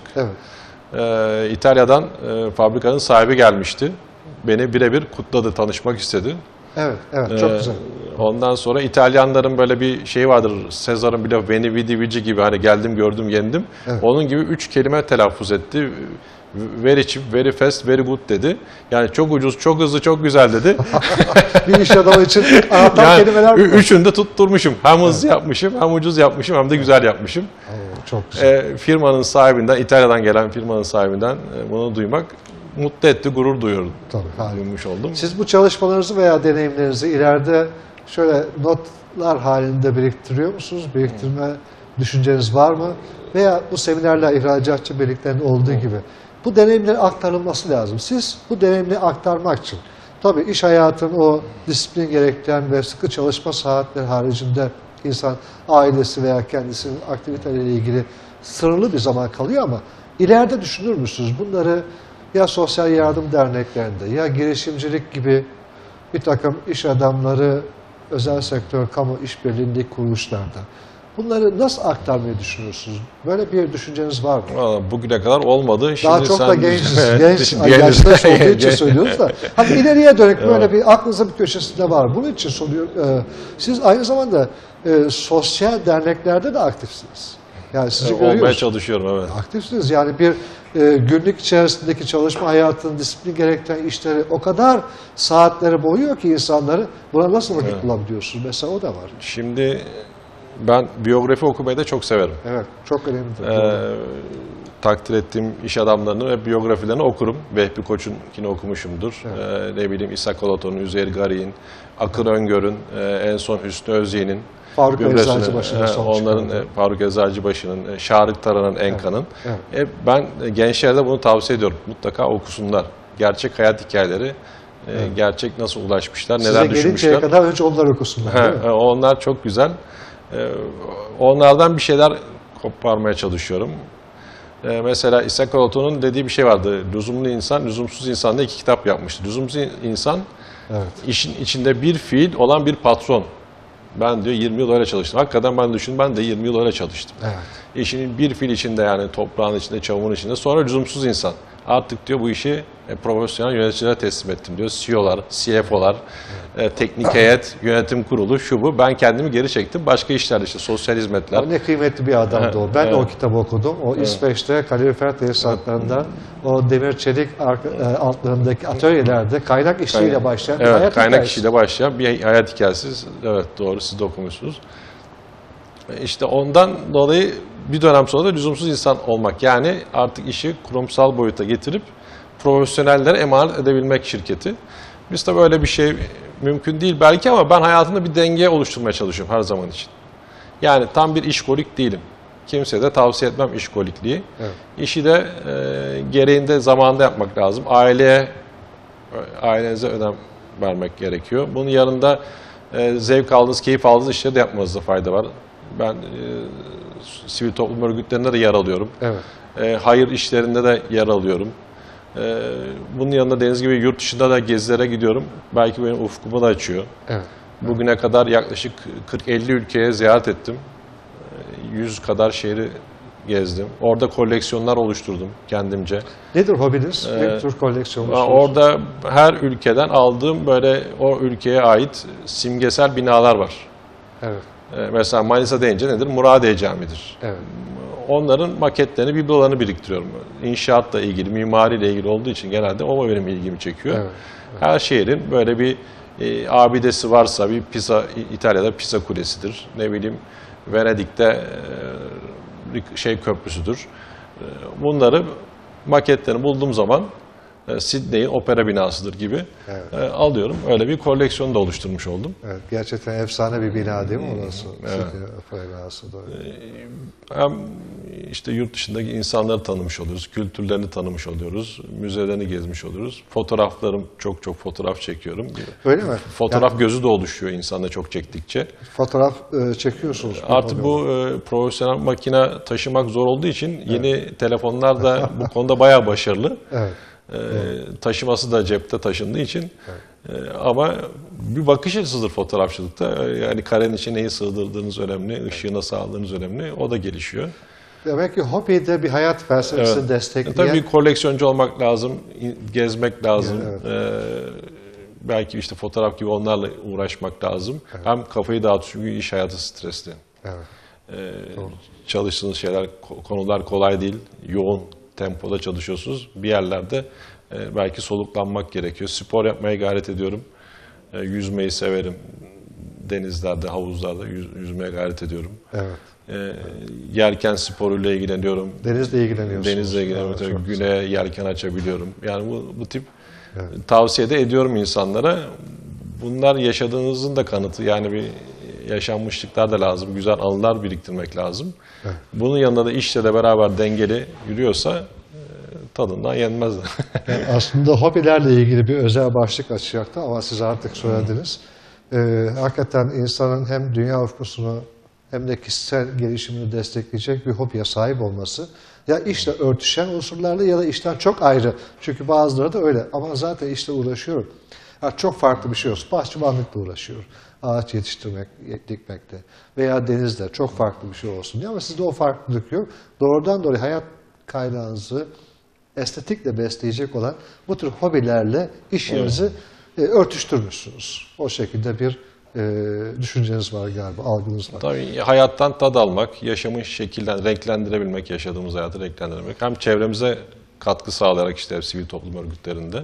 Evet. İtalya'dan fabrikanın sahibi gelmişti. Beni birebir kutladı, tanışmak istedi. Evet. Evet. Çok güzel. Ondan sonra İtalyanların böyle bir şeyi vardır. Sezar'ın bile Veni Vidi Vici gibi, hani geldim gördüm yendim. Evet. Onun gibi 3 kelime telaffuz etti. Very cheap, very fast, very good dedi. Yani çok ucuz, çok hızlı, çok güzel dedi. Bir iş adamı için anahtar Yani kelimeler mi? üçünü de tutturmuşum. Hem hızlı yapmışım, hem ucuz yapmışım, hem de güzel yapmışım. Çok güzel. Firmanın sahibinden, İtalya'dan gelen firmanın sahibinden bunu duymak mutlu etti, gurur duyuyorum. Tabii, harika. Duymuş oldum. Siz bu çalışmalarınızı veya deneyimlerinizi ileride şöyle notlar halinde biriktiriyor musunuz? Biriktirme düşünceniz var mı? Veya bu seminerler ihracatçı birliklerinde olduğu gibi bu deneyimlerin aktarılması lazım. Siz bu deneyimleri aktarmak için tabii iş hayatının o disiplin gerektiren ve sıkı çalışma saatleri haricinde insan ailesi veya kendisinin aktiviteleriyle ilgili sınırlı bir zaman kalıyor ama ileride düşünür müsünüz bunları ya sosyal yardım derneklerinde ya girişimcilik gibi bir takım iş adamları, özel sektör, kamu işbirliğindeki kuruluşlarda bunları nasıl aktarmayı düşünüyorsunuz? Böyle bir düşünceniz var mı? Valla bugüne kadar olmadı. Daha Şimdi çok sen da gençiz. Evet, Yaştaş olduğu için söylüyoruz da. Hani ileriye dönük böyle bir aklınızda bir köşesinde var. Bunun için soruyorum. Siz aynı zamanda sosyal derneklerde de aktifsiniz. Yani sizi olmaya görüyoruz. çalışıyorum, evet. Aktifsiniz. Yani bir günlük içerisindeki çalışma hayatının disiplin gerektiren işleri o kadar saatleri boyuyor ki insanları. Buna nasıl vakit bulabiliyorsunuz? Mesela o da var. Şimdi ben biyografi okumayı da çok severim. Evet. Çok önemlidir. Takdir ettiğim iş adamlarını ve biyografilerini okurum. Vehbi Koç'unkini okumuşumdur. Ne bileyim İsa Koloto'nun, Üzeyir Gari'nin, Akın Öngör'ün, en son Hüsnü Özyeğin'in, Faruk biografisini, Eczacıbaşı'nın son onların, çıkardığı. Faruk Eczacıbaşı'nın, Şarık Taran'ın, Enka'nın. Evet. Ben gençlere bunu tavsiye ediyorum. Mutlaka okusunlar. Gerçek hayat hikayeleri, gerçek nasıl ulaşmışlar, Size neler gelinceye düşünmüşler. kadar önce onlar okusunlar. Değil mi? Onlar çok güzel. Onlardan bir şeyler koparmaya çalışıyorum. Mesela İshak Koloto'nun dediği bir şey vardı. Lüzumlu insan, lüzumsuz insan da 2 kitap yapmıştı. Lüzumsuz insan, Evet. işin içinde bir fiil olan bir patron. Ben diyor 20 yıl öyle çalıştım. Hakikaten ben düşündüm, ben de 20 yıl öyle çalıştım. Evet. İşinin bir fiil içinde, yani toprağın içinde, çamurun içinde. Sonra lüzumsuz insan. Artık diyor bu işi profesyonel yöneticilere teslim ettim diyor. CEO'lar, CFO'lar, teknik heyet, yönetim kurulu, şu bu. Ben kendimi geri çektim. Başka işlerde işte sosyal hizmetler. Ne kıymetli bir adamdı o. Ben de o kitabı okudum. O İsveç'te kalorifer tesisatlarında o demir çelik altlarındaki atölyelerde kaynak işçiliğiyle başlayan bir hayat kaynak hikayesi. işiyle başlayan bir hayat hikayesi. Evet, doğru, siz de okumuşsunuz. İşte ondan dolayı bir dönem sonra da lüzumsuz insan olmak. Yani artık işi kurumsal boyuta getirip profesyonellere emanet edebilmek şirketi. Biz tabii öyle bir şey mümkün değil belki ama ben hayatımda bir denge oluşturmaya çalışıyorum her zaman için. Yani tam bir işkolik değilim. Kimseye de tavsiye etmem işkolikliği. Evet. İşi de gereğinde zamanında yapmak lazım. Ailenize önem vermek gerekiyor. Bunun yanında zevk aldığınız, keyif aldığınız işleri de yapmanızda fayda var. Ben sivil toplum örgütlerinde de yer alıyorum. Evet. Hayır işlerinde de yer alıyorum. Bunun yanında deniz gibi yurt dışında da gezilere gidiyorum. Belki benim ufkumu da açıyor. Evet. Bugüne kadar yaklaşık 40-50 ülkeye ziyaret ettim. 100 kadar şehri gezdim. Orada koleksiyonlar oluşturdum kendimce. Nedir hobiniz? Ne tür koleksiyon Orada her ülkeden aldığım böyle o ülkeye ait simgesel binalar var. Evet. Mesela Manisa deyince nedir? Muradiye Camii'dir. Evet. Onların maketlerini, biblolarını biriktiriyorum. İnşaatla ilgili, mimariyle ilgili olduğu için genelde o benim ilgimi çekiyor. Evet. Her şehrin böyle bir abidesi varsa, bir Pisa, İtalya'da Pisa Kulesi'dir. Ne bileyim, Venedik'te köprüsüdür. Bunları, maketlerini bulduğum zaman Sydney'in opera binasıdır gibi alıyorum. Öyle bir koleksiyon da oluşturmuş oldum. Evet, gerçekten efsane bir bina değil mi orası? Evet. Binası da. Hem işte yurt dışındaki insanları tanımış oluyoruz, kültürlerini tanımış oluyoruz, müzelerini gezmiş oluyoruz. Fotoğraflarım, çok fotoğraf çekiyorum. Öyle mi? Fotoğraf gözü de oluşuyor insanda çok çektikçe. Fotoğraf çekiyorsunuz. Artık bu profesyonel makine taşımak zor olduğu için yeni telefonlar da bu konuda bayağı başarılı. Evet. Taşıması da cepte taşındığı için ama bir bakış açısıdır fotoğrafçılıkta. Yani karenin içine neyi sığdırdığınız önemli, ışığı nasıl aldığınız önemli. O da gelişiyor. Demek ki hobide bir hayat felsefesini destekleyen... Tabii bir koleksiyoncu olmak lazım, gezmek lazım. Belki işte fotoğraf gibi onlarla uğraşmak lazım. Evet. Hem kafayı dağıtıyor çünkü iş hayatı stresli. Evet. Çalıştığınız konular kolay değil. Yoğun tempoda çalışıyorsunuz. Bir yerlerde belki soluklanmak gerekiyor. Spor yapmaya gayret ediyorum. Yüzmeyi severim. Denizlerde, havuzlarda yüzmeye gayret ediyorum. Evet. Yelken sporuyla ilgileniyorum. Denizle ilgileniyorsunuz. Denizle ilgileniyorum. Güneye yelken açabiliyorum. Yani bu tip tavsiye de ediyorum insanlara. Bunlar yaşadığınızın da kanıtı. Yani bir yaşanmışlıklar da lazım. Güzel anılar biriktirmek lazım. Evet. Bunun yanında da işle de beraber dengeli yürüyorsa tadından yenmez. Yani aslında hobilerle ilgili bir özel başlık açacaktı ama siz artık söylediniz. Hakikaten insanın hem dünya ufkusunu hem de kişisel gelişimini destekleyecek bir hobiye sahip olması ya işle örtüşen unsurlarla ya da işten çok ayrı. Çünkü bazıları da öyle. Ama zaten işle uğraşıyorum. Ya çok farklı bir şey olsun. Bahçıvanlıkla uğraşıyor. Ağaç yetiştirmek, dikmekte veya denizde çok farklı bir şey olsun diye. Ama sizde o farklılık yok. Doğrudan doğruya hayat kaynağınızı estetikle besleyecek olan bu tür hobilerle işinizi örtüştürmüşsünüz. O şekilde bir düşünceniz var galiba, algınız var. Tabii hayattan tad almak, yaşamı renklendirebilmek, yaşadığımız hayatı renklendirmek. Hem çevremize katkı sağlayarak işte sivil toplum örgütlerinde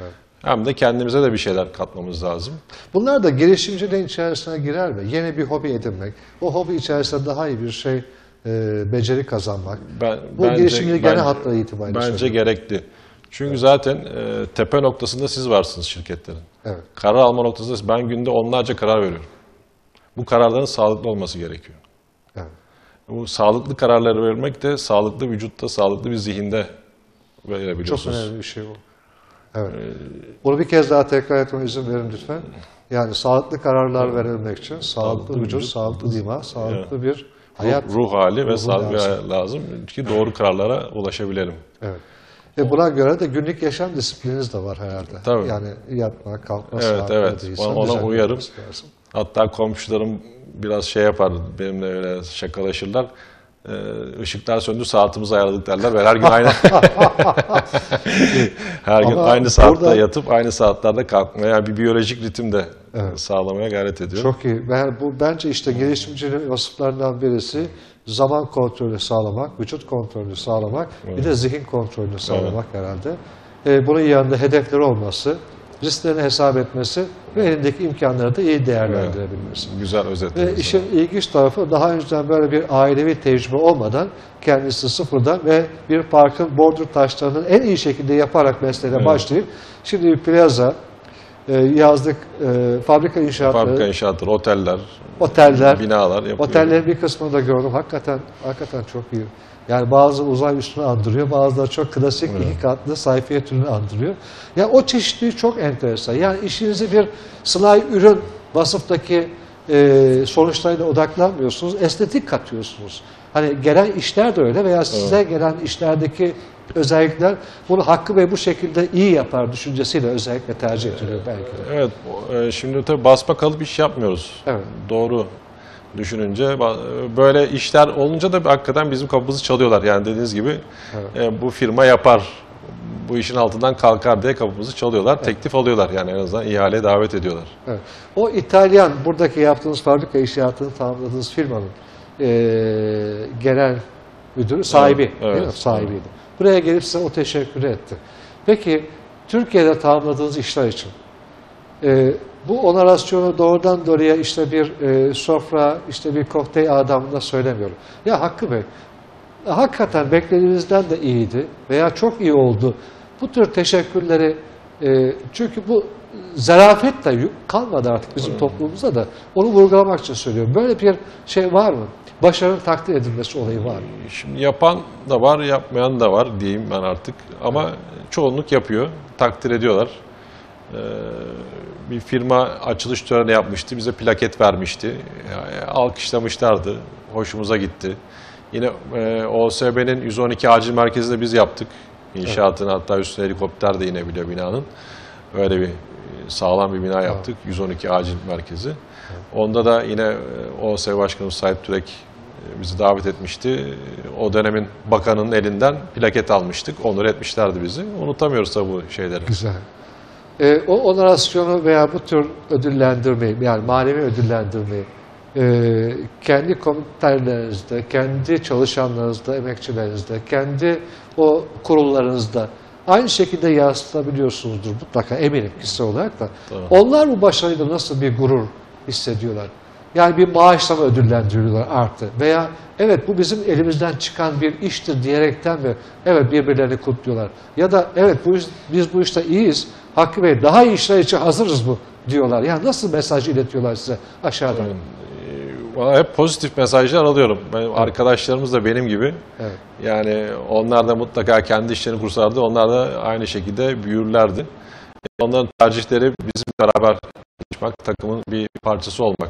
hem de kendimize de bir şeyler katmamız lazım. Bunlar da girişimciliğin içerisine girer mi? Yeni bir hobi edinmek, o hobi içerisinde daha iyi bir şey, beceri kazanmak. Bu girişimcilik genel hatları itibariyle. Bence gerekli. Çünkü zaten tepe noktasında siz varsınız şirketlerin. Evet. Karar alma noktasında ben günde onlarca karar veriyorum. Bu kararların sağlıklı olması gerekiyor. Evet. Bu sağlıklı kararları vermek de sağlıklı vücutta, sağlıklı bir zihinde verebiliyorsunuz. Çok önemli bir şey bu. Evet. Bunu bir kez daha tekrar etmeme izin verin lütfen. Yani sağlıklı kararlar verilmek için sağlıklı vücut, sağlıklı dima, sağlıklı bir hayat. Ruh hali ve sağlıklı bir hayat lazım ki doğru kararlara ulaşabilelim. Evet. Buna göre de günlük yaşam disiplininiz de var herhalde. Tabii. Yani yatma, kalkma evet. değilse Ona uyarım. Hatta komşularım biraz yapar, benimle öyle şakalaşırlar. ışıklar söndü, saatimizi ayarladık derler ve her gün aynı her gün Ama aynı saatte burada- yatıp aynı saatlerde kalkmaya, yani bir biyolojik ritim de sağlamaya gayret ediyorum. Çok iyi. Bu bence işte gelişimcinin vasıflarından birisi zaman kontrolü sağlamak, vücut kontrolü sağlamak, bir de zihin kontrolünü sağlamak herhalde. Bunun yanında hedefleri olması, risklerini hesap etmesi ve elindeki imkanları da iyi değerlendirebilmesi. Güzel Ve özetlediniz. işin ilginç tarafı daha önceden böyle bir ailevi tecrübe olmadan kendisi sıfırdan ve bir parkın bordür taşlarının en iyi şekilde yaparak mesleğine başlayıp şimdi bir plaza, yazlık fabrika inşaatları, Fabrika inşaatları, oteller, oteller, binalar yapıyor. otellerin bir kısmını da gördüm. Hakikaten çok iyi. Yani bazı uzay üstünü andırıyor, bazıları çok klasik iki katlı sayfiye türünü andırıyor. Yani o çeşitlilik çok enteresan. Yani işinizi bir sınai ürün vasıftaki sonuçlarına odaklanmıyorsunuz, estetik katıyorsunuz. Hani gelen işler de öyle veya size gelen işlerdeki özellikler bunu Hakkı Bey bu şekilde iyi yapar düşüncesiyle özellikle tercih ediliyor belki de. Evet, şimdi tabii basma kalıp iş yapmıyoruz. Evet. Doğru düşününce böyle işler olunca da hakikaten bizim kapımızı çalıyorlar. Yani dediğiniz gibi bu firma yapar, bu işin altından kalkar diye kapımızı çalıyorlar. Teklif alıyorlar, yani en azından ihaleye davet ediyorlar. Evet. O İtalyan, buradaki yaptığınız fabrika inşaatını tamamladığınız firmanın genel müdürü, sahibi, evet, değil mi? Sahibiydi. Buraya gelip size o teşekkürü etti. Peki, Türkiye'de tamamladığınız işler için bu onarasyonu doğrudan doğruya işte bir sofra, işte bir kokteyl adamında söylemiyorum. Ya Hakkı Bey, hakikaten beklediğinizden de iyiydi veya çok iyi oldu. Bu tür teşekkürleri, çünkü bu zarafet de kalmadı artık bizim toplumumuzda da. Onu vurgulamak için söylüyorum. Böyle bir şey var mı? Başarının takdir edilmesi olayı var mı? Şimdi yapan da var, yapmayan da var diyeyim ben artık. Ama çoğunluk yapıyor, takdir ediyorlar. Bir firma açılış töreni yapmıştı, bize plaket vermişti. Yani alkışlamışlardı, hoşumuza gitti. Yine OSB'nin 112 acil merkezinde biz yaptık inşaatını, hatta üstüne helikopter de inebiliyor binanın. Öyle bir sağlam bir bina yaptık, 112 acil merkezi. Onda da yine OSB Başkanımız Sait Türek bizi davet etmişti. O dönemin bakanının elinden plaket almıştık, onur etmişlerdi bizi. Unutamıyoruz tabii bu şeyleri. Güzel. O onarasyonu veya bu tür ödüllendirmeyi, yani manevi ödüllendirmeyi kendi komitelerinizde, kendi çalışanlarınızda, emekçilerinizde, kendi o kurullarınızda aynı şekilde yansıtabiliyorsunuzdur mutlaka, eminim kişisel olarak da. Tamam. Onlar bu başarıyla nasıl bir gurur hissediyorlar? Yani bir maaşla mı ödüllendiriliyorlar artı? Veya evet bu bizim elimizden çıkan bir iştir diyerekten mi evet birbirlerini kutluyorlar? Ya da evet biz bu işte iyiyiz, Hakkı Bey daha iyi işler için hazırız mı diyorlar. Yani nasıl mesaj iletiyorlar size aşağıdan? Valla hep pozitif mesajlar alıyorum. Benim arkadaşlarımız da benim gibi. Evet. Yani onlar da mutlaka kendi işlerini kursalardı. Onlar da aynı şekilde büyürlerdi. Onların tercihleri bizim beraber çalışmak, takımın bir parçası olmak.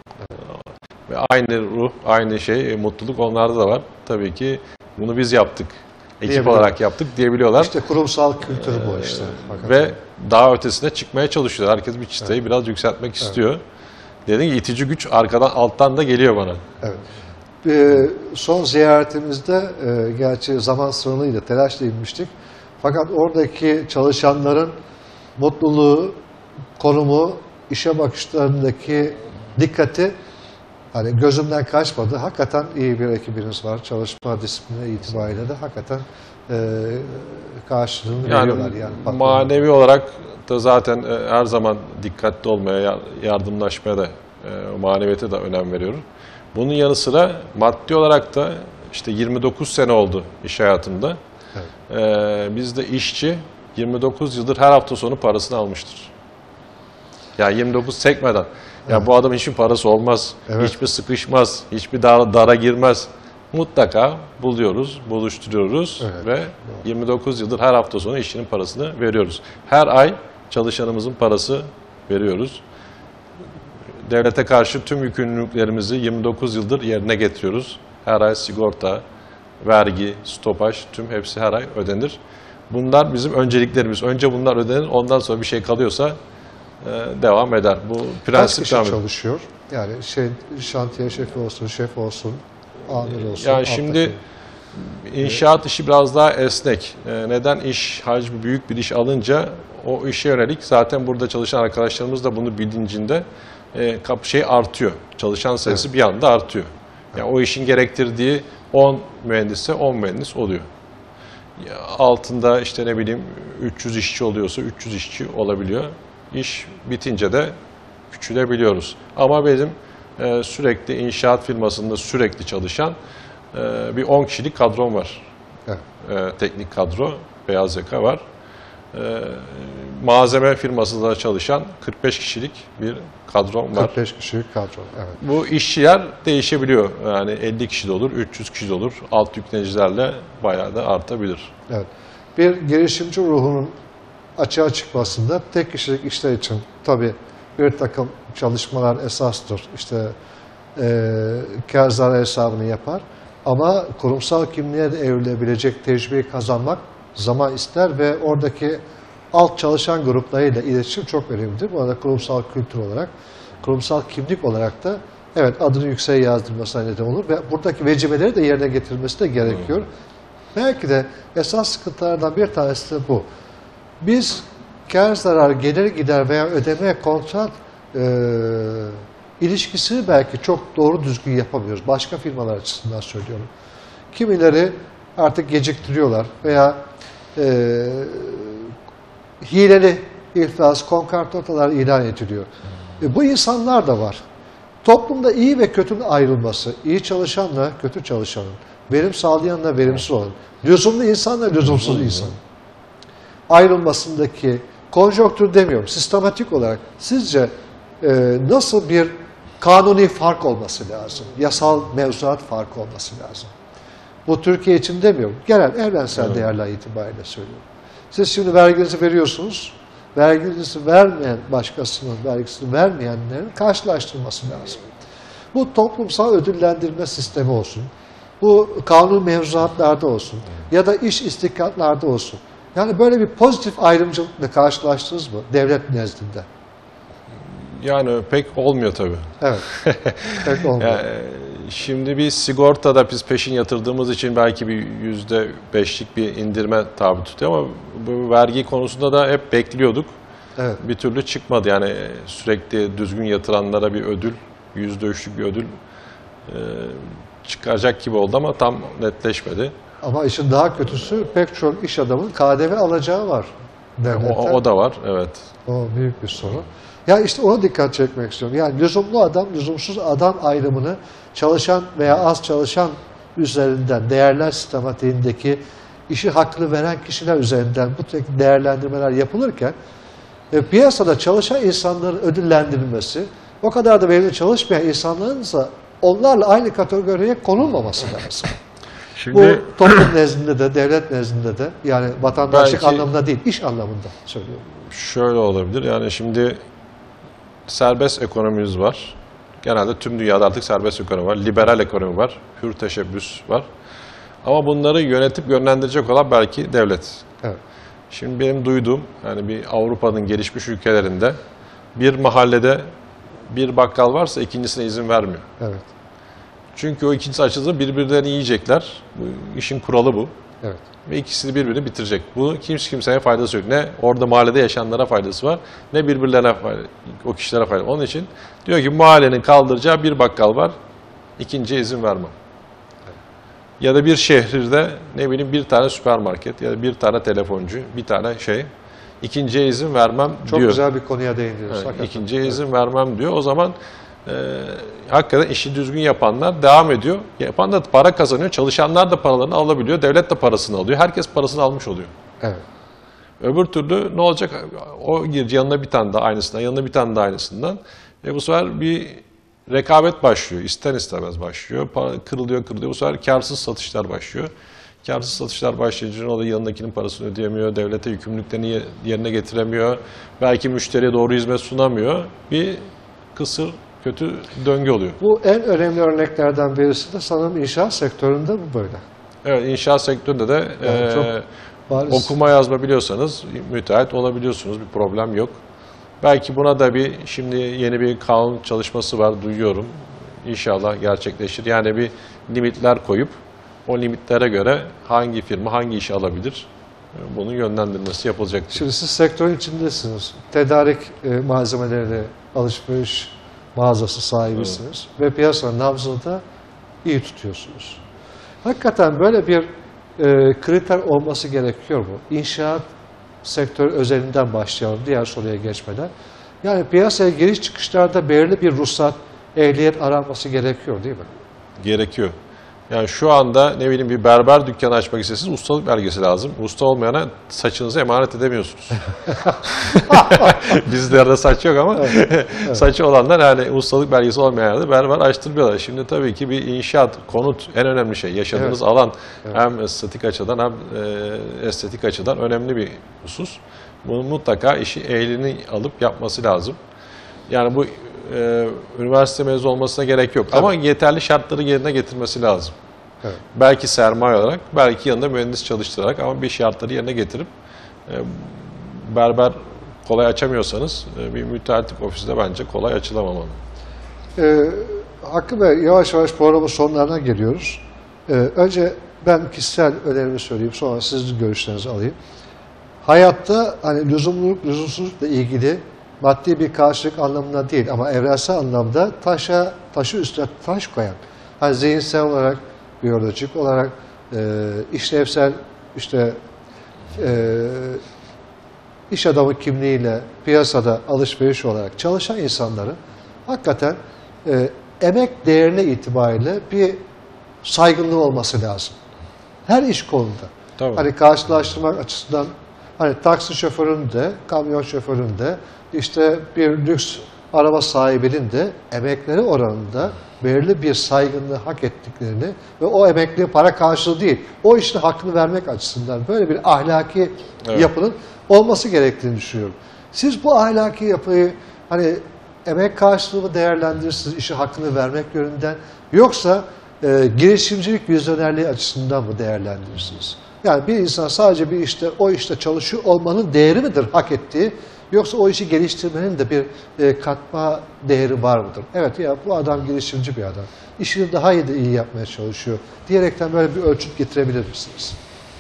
Ve aynı ruh, aynı şey, mutluluk onlarda da var. Tabii ki bunu biz yaptık. Ekip Diyebiliyorlar. olarak yaptık diyebiliyorlar. İşte kurumsal kültürü bu işte. Ve daha ötesine çıkmaya çalışıyor. Herkes bir çıtayı biraz yükseltmek istiyor. Dediğim gibi itici güç arkadan, alttan da geliyor bana. Evet. Son ziyaretimizde gerçi zaman sınırlıydı, telaşla inmiştik. Fakat oradaki çalışanların mutluluğu, konumu, işe bakışlarındaki dikkati hani gözümden kaçmadı. Hakikaten iyi bir ekibiniz var. Çalışma disiplini itibariyle de hakikaten karşılığını veriyorlar. Yani manevi olarak da zaten her zaman dikkatli olmaya, yardımlaşmaya da maneviyete de önem veriyorum. Bunun yanı sıra maddi olarak da işte 29 sene oldu iş hayatımda. Evet. Bizde işçi 29 yıldır her hafta sonu parasını almıştır. Yani 29 sekmeden. Ya bu adamın hiçbir parası olmaz, hiçbir sıkışmaz, hiçbir dara girmez. Mutlaka buluyoruz, buluşturuyoruz ve 29 yıldır her hafta sonu işçinin parasını veriyoruz. Her ay çalışanımızın parası veriyoruz. Devlete karşı tüm yükümlülüklerimizi 29 yıldır yerine getiriyoruz. Her ay sigorta, vergi, stopaj, tüm hepsi her ay ödenir. Bunlar bizim önceliklerimiz. Önce bunlar ödenir, ondan sonra bir şey kalıyorsa devam eder. Bu kaç prensip kişi devam eder. çalışıyor? Yani şantiye şefi olsun, şef olsun. amir olsun. Yani şimdi inşaat işi biraz daha esnek. Neden iş hacmi büyük bir iş alınca o işe yönelik zaten burada çalışan arkadaşlarımız da bunu bilincinde artıyor. Çalışan sayısı bir anda artıyor. Yani o işin gerektirdiği 10 mühendisse 10 mühendis oluyor. Altında işte ne bileyim 300 işçi oluyorsa 300 işçi olabiliyor. İş bitince de küçülebiliyoruz. Ama benim sürekli inşaat firmasında sürekli çalışan bir 10 kişilik kadrom var. Evet. Teknik kadro, beyaz yaka var. Malzeme firmasında çalışan 45 kişilik bir kadrom var. 45 kişilik kadro, evet. Bu işçiler değişebiliyor. Yani 50 kişi de olur, 300 kişi de olur. Alt yüklenicilerle bayağı da artabilir. Evet. Bir girişimci ruhunun açığa çıkmasında tek kişilik işler için tabii bir takım çalışmalar esastır. İşte kâr zarar hesabını yapar. Ama kurumsal kimliğe de evrilebilecek tecrübeyi kazanmak zaman ister ve oradaki alt çalışan gruplarıyla iletişim çok önemlidir. Bu arada kurumsal kültür olarak, kurumsal kimlik olarak da evet adını yükseğe yazdırmasına neden olur ve buradaki vecibeleri de yerine getirilmesi de gerekiyor. Belki de esas sıkıntılardan bir tanesi de bu. Biz kâr zarar, gelir gider veya ödeme kontrat ilişkisini belki çok doğru düzgün yapamıyoruz. Başka firmalar açısından söylüyorum. Kimileri artık geciktiriyorlar veya hileli iflas, konkartotalar ilan ediliyor. Bu insanlar da var. Toplumda iyi ve kötünün ayrılması, iyi çalışanla kötü çalışanın, verim sağlayanla verimsiz olan, lüzumlu insanla lüzumsuz insan ayrılmasındaki konjonktür demiyorum, sistematik olarak sizce nasıl bir kanuni fark olması lazım, yasal mevzuat farkı olması lazım? Bu Türkiye için demiyorum, genel evrensel değerler itibariyle söylüyorum. Siz şimdi verginizi veriyorsunuz, verginizi vermeyen başkasının vergisini vermeyenlerin karşılaştırılması lazım. Bu toplumsal ödüllendirme sistemi olsun, bu kanun mevzuatlarda olsun ya da iş istikratlarda olsun. Yani böyle bir pozitif ayrımcılıkla karşılaştınız mı devlet nezdinde? Yani pek olmuyor tabii. Evet, pek olmuyor. Yani, şimdi bir sigortada biz peşin yatırdığımız için belki bir %5'lik bir indirme tabi tutuyor ama bu vergi konusunda da hep bekliyorduk. Evet. Bir türlü çıkmadı. Yani sürekli düzgün yatıranlara bir ödül, %3'lük bir ödül çıkacak gibi oldu ama tam netleşmedi. Ama işin daha kötüsü pek çok iş adamının KDV alacağı var devletten. O da var, evet. O büyük bir sorun. Ya işte ona dikkat çekmek istiyorum. Yani lüzumlu adam, lüzumsuz adam ayrımını çalışan veya az çalışan üzerinden, değerler sistematiğindeki işi haklı veren kişiler üzerinden bu tür değerlendirmeler yapılırken piyasada çalışan insanların ödüllendirilmesi, o kadar da verimli çalışmayan insanların ise onlarla aynı kategoriye konulmaması lazım. Şimdi, bu toplum nezdinde de, devlet nezdinde de, yani vatandaşlık belki, anlamında değil, iş anlamında söylüyorum. Şöyle olabilir, yani şimdi serbest ekonomimiz var. Genelde tüm dünyada artık serbest ekonomi var. Liberal ekonomi var. Hür teşebbüs var. Ama bunları yönetip yönlendirecek olan belki devlet. Evet. Şimdi benim duyduğum, yani bir Avrupa'nın gelişmiş ülkelerinde bir mahallede bir bakkal varsa ikincisine izin vermiyor. Evet. Çünkü o ikincisi açıldığı birbirlerini yiyecekler. Bu işin kuralı bu. Evet. Ve ikisi de birbirini bitirecek. Bu kimseye faydası yok. Ne orada mahallede yaşayanlara faydası var, ne birbirlerine o kişilere faydası. Onun için diyor ki mahallenin kaldıracağı bir bakkal var, ikinciye izin vermem. Ya da bir şehirde ne bileyim bir tane süpermarket ya da bir tane telefoncu, bir tane ikinciye izin vermem Çok diyor. güzel bir konuya değindiniz. Evet, ikinciye izin vermem diyor. O zaman hakikaten işi düzgün yapanlar devam ediyor. Yapan da para kazanıyor. Çalışanlar da paralarını alabiliyor. Devlet de parasını alıyor. Herkes parasını almış oluyor. Evet. Öbür türlü ne olacak? O girecek yanına bir tane daha aynısından, yanına bir tane daha aynısından. Ve bu sefer bir rekabet başlıyor. İster istemez başlıyor. Para kırılıyor. Bu sefer kârsız satışlar başlıyor. Kârsız satışlar başlayınca o da yanındakinin parasını ödeyemiyor. Devlete yükümlülüklerini yerine getiremiyor. Belki müşteriye doğru hizmet sunamıyor. Bir kısır, kötü döngü oluyor. Bu en önemli örneklerden birisi de sanırım inşaat sektöründe bu böyle. Evet, inşaat sektöründe de Yani çok bariz. okuma yazma biliyorsanız müteahhit olabiliyorsunuz. Bir problem yok. Belki buna da şimdi yeni bir kanun çalışması var, duyuyorum. İnşallah gerçekleşir. Yani bir limitler koyup o limitlere göre hangi firma hangi işi alabilir, bunun yönlendirmesi yapılacaktır. Şimdi siz sektörün içindesiniz. Tedarik malzemeleri, alışveriş mağazası sahibisiniz. Ve piyasanın nabzını da iyi tutuyorsunuz. Hakikaten böyle bir kriter olması gerekiyor mu? İnşaat sektörü özelinden başlayalım diğer soruya geçmeden. Yani piyasaya giriş çıkışlarda belirli bir ruhsat, ehliyet aranması gerekiyor değil mi? Gerekiyor. Yani şu anda ne bileyim bir berber dükkanı açmak isteseniz ustalık belgesi lazım. Usta olmayana saçınızı emanet edemiyorsunuz. Bizlerde saç yok ama saçı olanlar yani ustalık belgesi olmayan yerde berber açtırmıyorlar. Şimdi tabii ki bir inşaat, konut en önemli şey. Yaşadığınız alan hem estetik açıdan hem estetik açıdan önemli bir husus. Bunun mutlaka işi ehlini alıp yapması lazım. Yani bu üniversite mezunu olmasına gerek yok. Ama yeterli şartları yerine getirmesi lazım. Evet. Belki sermaye olarak, belki yanında mühendis çalıştırarak ama bir şartları yerine getirip berber kolay açamıyorsanız bir müteahhitlik ofisi de bence kolay açılamamalı. Hakkı Bey, yavaş yavaş programın sonlarına geliyoruz. Önce ben kişisel önerimi söyleyeyim, sonra sizin görüşlerinizi alayım. Hayatta hani lüzumluluk, lüzumsuzlukla ilgili maddi bir karşılık anlamında değil ama evrensel anlamda taşı üstüne taş koyan, hani zihinsel olarak, biyolojik olarak, işlevsel iş adamı kimliğiyle piyasada alışveriş olarak çalışan insanların hakikaten emek değerine itibariyle bir saygınlığı olması lazım. Her iş kolunda. Tabii. Hani karşılaştırmak açısından hani taksi şoförünün de, kamyon şoförünün de, işte bir lüks araba sahibinin de emekleri oranında belirli bir saygınlığı hak ettiklerini ve o emekliye para karşılığı değil, o işin hakkını vermek açısından böyle bir ahlaki yapının olması gerektiğini düşünüyorum. Siz bu ahlaki yapıyı hani emek karşılığını değerlendirirsiniz, işi hakkını vermek yönünden, yoksa girişimcilik vizyonerliği açısından mı değerlendirirsiniz? Yani bir insan sadece bir işte, o işte çalışıyor olmanın değeri midir hak ettiği, yoksa o işi geliştirmenin de bir katma değeri var mıdır? Evet ya, bu adam girişimci bir adam, işini daha iyi yapmaya çalışıyor diyerekten böyle bir ölçüt getirebilir misiniz?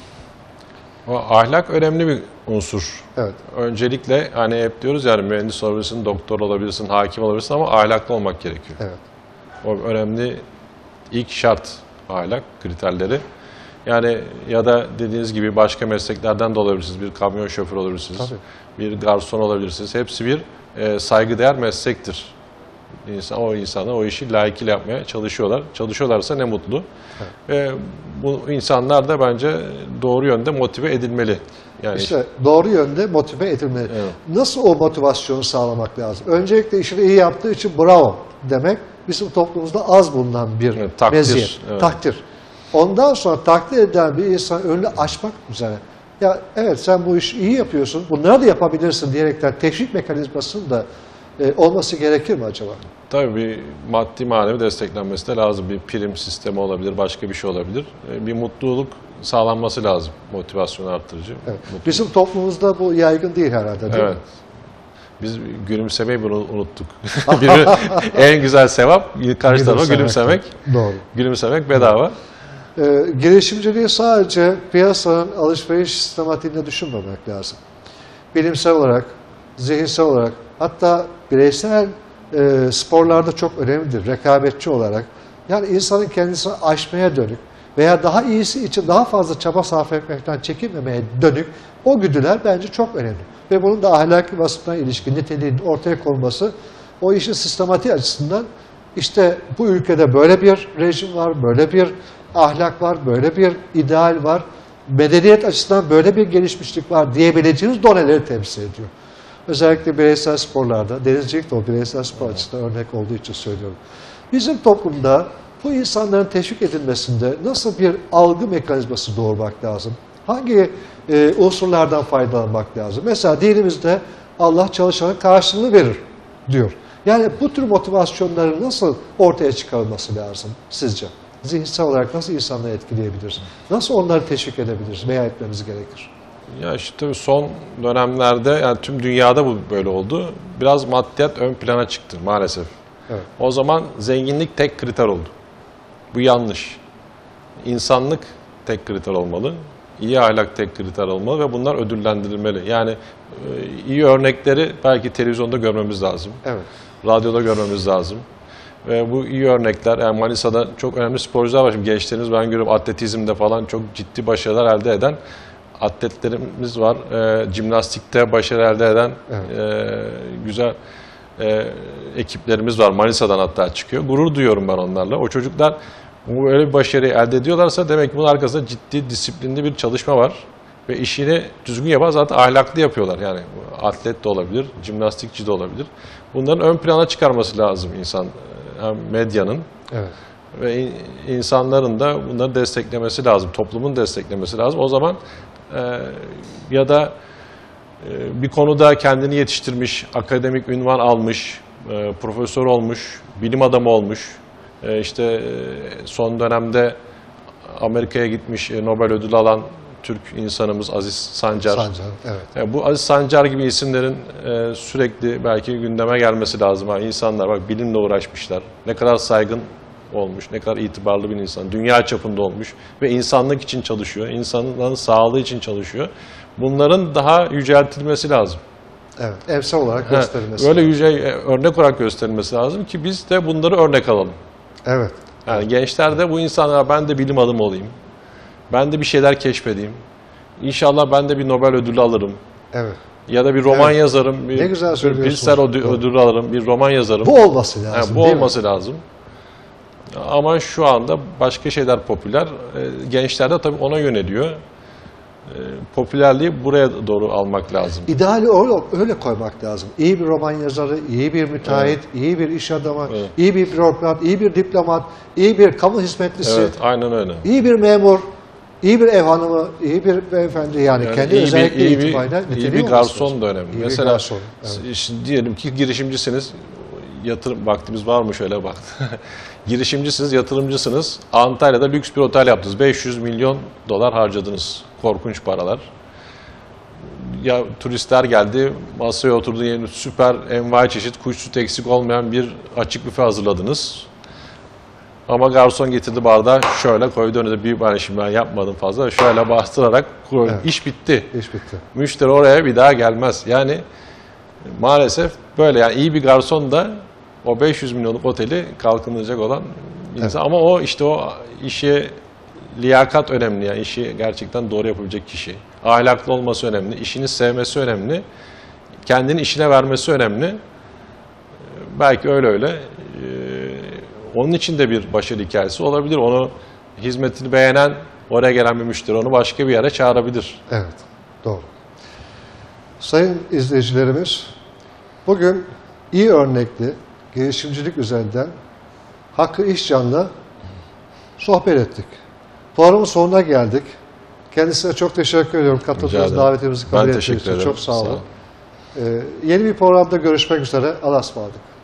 O ahlak önemli bir unsur. Evet. Öncelikle hani hep diyoruz yani mühendis olabilirsin, doktor olabilirsin, hakim olabilirsin ama ahlaklı olmak gerekiyor. Evet. O önemli ilk şart, ahlak kriterleri. Yani ya da dediğiniz gibi başka mesleklerden de olabilirsiniz. Bir kamyon şoförü olabilirsiniz. Tabii. Bir garson olabilirsiniz. Hepsi bir saygıdeğer meslektir. O insanlar o işi layıkıyla yapmaya çalışıyorlar. Çalışıyorlarsa ne mutlu. Evet. Ve bu insanlar da bence doğru yönde motive edilmeli. Yani İşte doğru yönde motive edilmeli. Evet. Nasıl o motivasyonu sağlamak lazım? Öncelikle işini iyi yaptığı için bravo demek bizim toplumumuzda az bulunan bir takdir, meziyet. evet. Takdir. Ondan sonra takdir edilen bir insan önünü açmak üzere. Ya evet, sen bu işi iyi yapıyorsun, bunları da yapabilirsin diyerekten teşvik mekanizmasının da olması gerekir mi acaba? Tabii bir maddi manevi desteklenmesi de lazım. Bir prim sistemi olabilir, başka bir şey olabilir. Bir mutluluk sağlanması lazım, motivasyon arttırıcı. Evet. Bizim toplumumuzda bu yaygın değil herhalde, değil Evet. mi? Biz gülümsemeyi bunu unuttuk. En güzel sevap karşı tarafa gülümsemek. Doğru. Gülümsemek bedava. Girişimciliği sadece piyasanın alışveriş sistematiğinde düşünmemek lazım. Bilimsel olarak, zihinsel olarak, hatta bireysel sporlarda çok önemlidir, rekabetçi olarak. Yani insanın kendisini aşmaya dönük veya daha iyisi için daha fazla çaba sarf etmekten çekinmemeye dönük o güdüler bence çok önemli. Ve bunun da ahlaki vasıfına ilişkin niteliğinin ortaya konması, o işin sistematiği açısından işte bu ülkede böyle bir rejim var, böyle bir ahlak var, böyle bir ideal var, medeniyet açısından böyle bir gelişmişlik var diyebileceğiniz doneleri temsil ediyor. Özellikle bireysel sporlarda, denizcilik de o bireysel spor açısından örnek olduğu için söylüyorum. Bizim toplumda bu insanların teşvik edilmesinde nasıl bir algı mekanizması doğurmak lazım? Hangi unsurlardan faydalanmak lazım? Mesela dinimizde Allah çalışanın karşılığını verir diyor. Yani bu tür motivasyonların nasıl ortaya çıkarılması lazım sizce? Zihinsel olarak nasıl insanları etkileyebiliriz? Nasıl onları teşvik edebiliriz veya etmemiz gerekir? Ya işte tabii son dönemlerde yani tüm dünyada bu böyle oldu. Biraz maddiyat ön plana çıktı maalesef. Evet. O zaman zenginlik tek kriter oldu. Bu yanlış. İnsanlık tek kriter olmalı. İyi ahlak tek kriter olmalı ve bunlar ödüllendirilmeli. Yani iyi örnekleri belki televizyonda görmemiz lazım. Evet. Radyoda görmemiz lazım. Ve bu iyi örnekler, yani Manisa'da çok önemli sporcular var. Şimdi gençlerimiz ben görüyorum atletizmde falan çok ciddi başarılar elde eden atletlerimiz var. Jimnastikte başarı elde eden güzel ekiplerimiz var. Manisa'dan hatta çıkıyor. Gurur duyuyorum ben onlarla. O çocuklar böyle bir başarıyı elde ediyorlarsa demek ki bunun arkasında ciddi, disiplinli bir çalışma var. Ve işini düzgün yapan zaten ahlaklı yapıyorlar. Yani atlet de olabilir, jimnastikçi de olabilir. Bunların ön plana çıkarması lazım medyanın. Evet. Ve insanların da bunları desteklemesi lazım. Toplumun desteklemesi lazım. O zaman ya da bir konuda kendini yetiştirmiş, akademik ünvan almış, profesör olmuş, bilim adamı olmuş, işte son dönemde Amerika'ya gitmiş, Nobel ödülü alan Türk insanımız Aziz Sancar. Sancar, evet. Bu Aziz Sancar gibi isimlerin sürekli belki gündeme gelmesi lazım. İnsanlar bak bilimle uğraşmışlar. Ne kadar saygın olmuş, ne kadar itibarlı bir insan. Dünya çapında olmuş ve insanlık için çalışıyor. İnsanların sağlığı için çalışıyor. Bunların daha yüceltilmesi lazım. Evet. Emsal olarak gösterilmesi. Böyle örnek olarak gösterilmesi lazım ki biz de bunları örnek alalım. Evet. Yani gençler de bu insanlar ben de bilim adamı olayım. Ben de bir şeyler keşfedeyim. İnşallah ben de bir Nobel ödülü alırım. Evet. Ya da bir roman yazarım. Ne güzel bir söylüyorsunuz. Pulitzer ödülü alırım. Bir roman yazarım. Bu olması lazım. Bu değil olması lazım. Ama şu anda başka şeyler popüler. Gençler de tabii ona yöneliyor. Popülerliği buraya doğru almak lazım. İdeali öyle koymak lazım. İyi bir roman yazarı, iyi bir müteahhit, iyi bir iş adamı, iyi bir bürokrat, iyi bir diplomat, iyi bir kamu hizmetlisi, Evet, aynen öyle. iyi bir memur, iyi bir ev hanımı, iyi bir beyefendi yani kendi özellikle itibariyle iyi bir garson da önemli. İyi Mesela bir garson, evet. şimdi diyelim ki girişimcisiniz. Yatırım vaktimiz var mı şöyle bak. Girişimcisiniz, yatırımcısınız. Antalya'da lüks bir otel yaptınız. 500 milyon dolar harcadınız. Korkunç paralar. Ya turistler geldi, masaya oturdu, yeni süper envai çeşit kuş sütü eksik olmayan bir açık büfe hazırladınız. Ama garson getirdi bardağı şöyle koydu önüne bir ben şimdi ben yapmadım fazla. Şöyle bastırarak koydu. Evet. İş bitti. İş bitti. Müşteri oraya bir daha gelmez. Yani maalesef böyle yani iyi bir garson da o 500 milyonluk oteli kalkınacak olan insan. Ama o işte o işe liyakat önemli. Yani işi gerçekten doğru yapabilecek kişi. Ahlaklı olması önemli. İşini sevmesi önemli. Kendini işine vermesi önemli. Belki öyle. Onun için de bir başarı hikayesi olabilir. Onu hizmetini beğenen, oraya gelen bir müşteri onu başka bir yere çağırabilir. Evet, doğru. Sayın izleyicilerimiz, bugün iyi örnekli girişimcilik üzerinden Hakkı İşcan'la sohbet ettik. Programın sonuna geldik. Kendisine çok teşekkür ediyorum. Katıldığınız davetimizi kabul ettiğiniz için. Çok sağ olun. Yeni bir programda görüşmek üzere. Allah'a ısmarladık.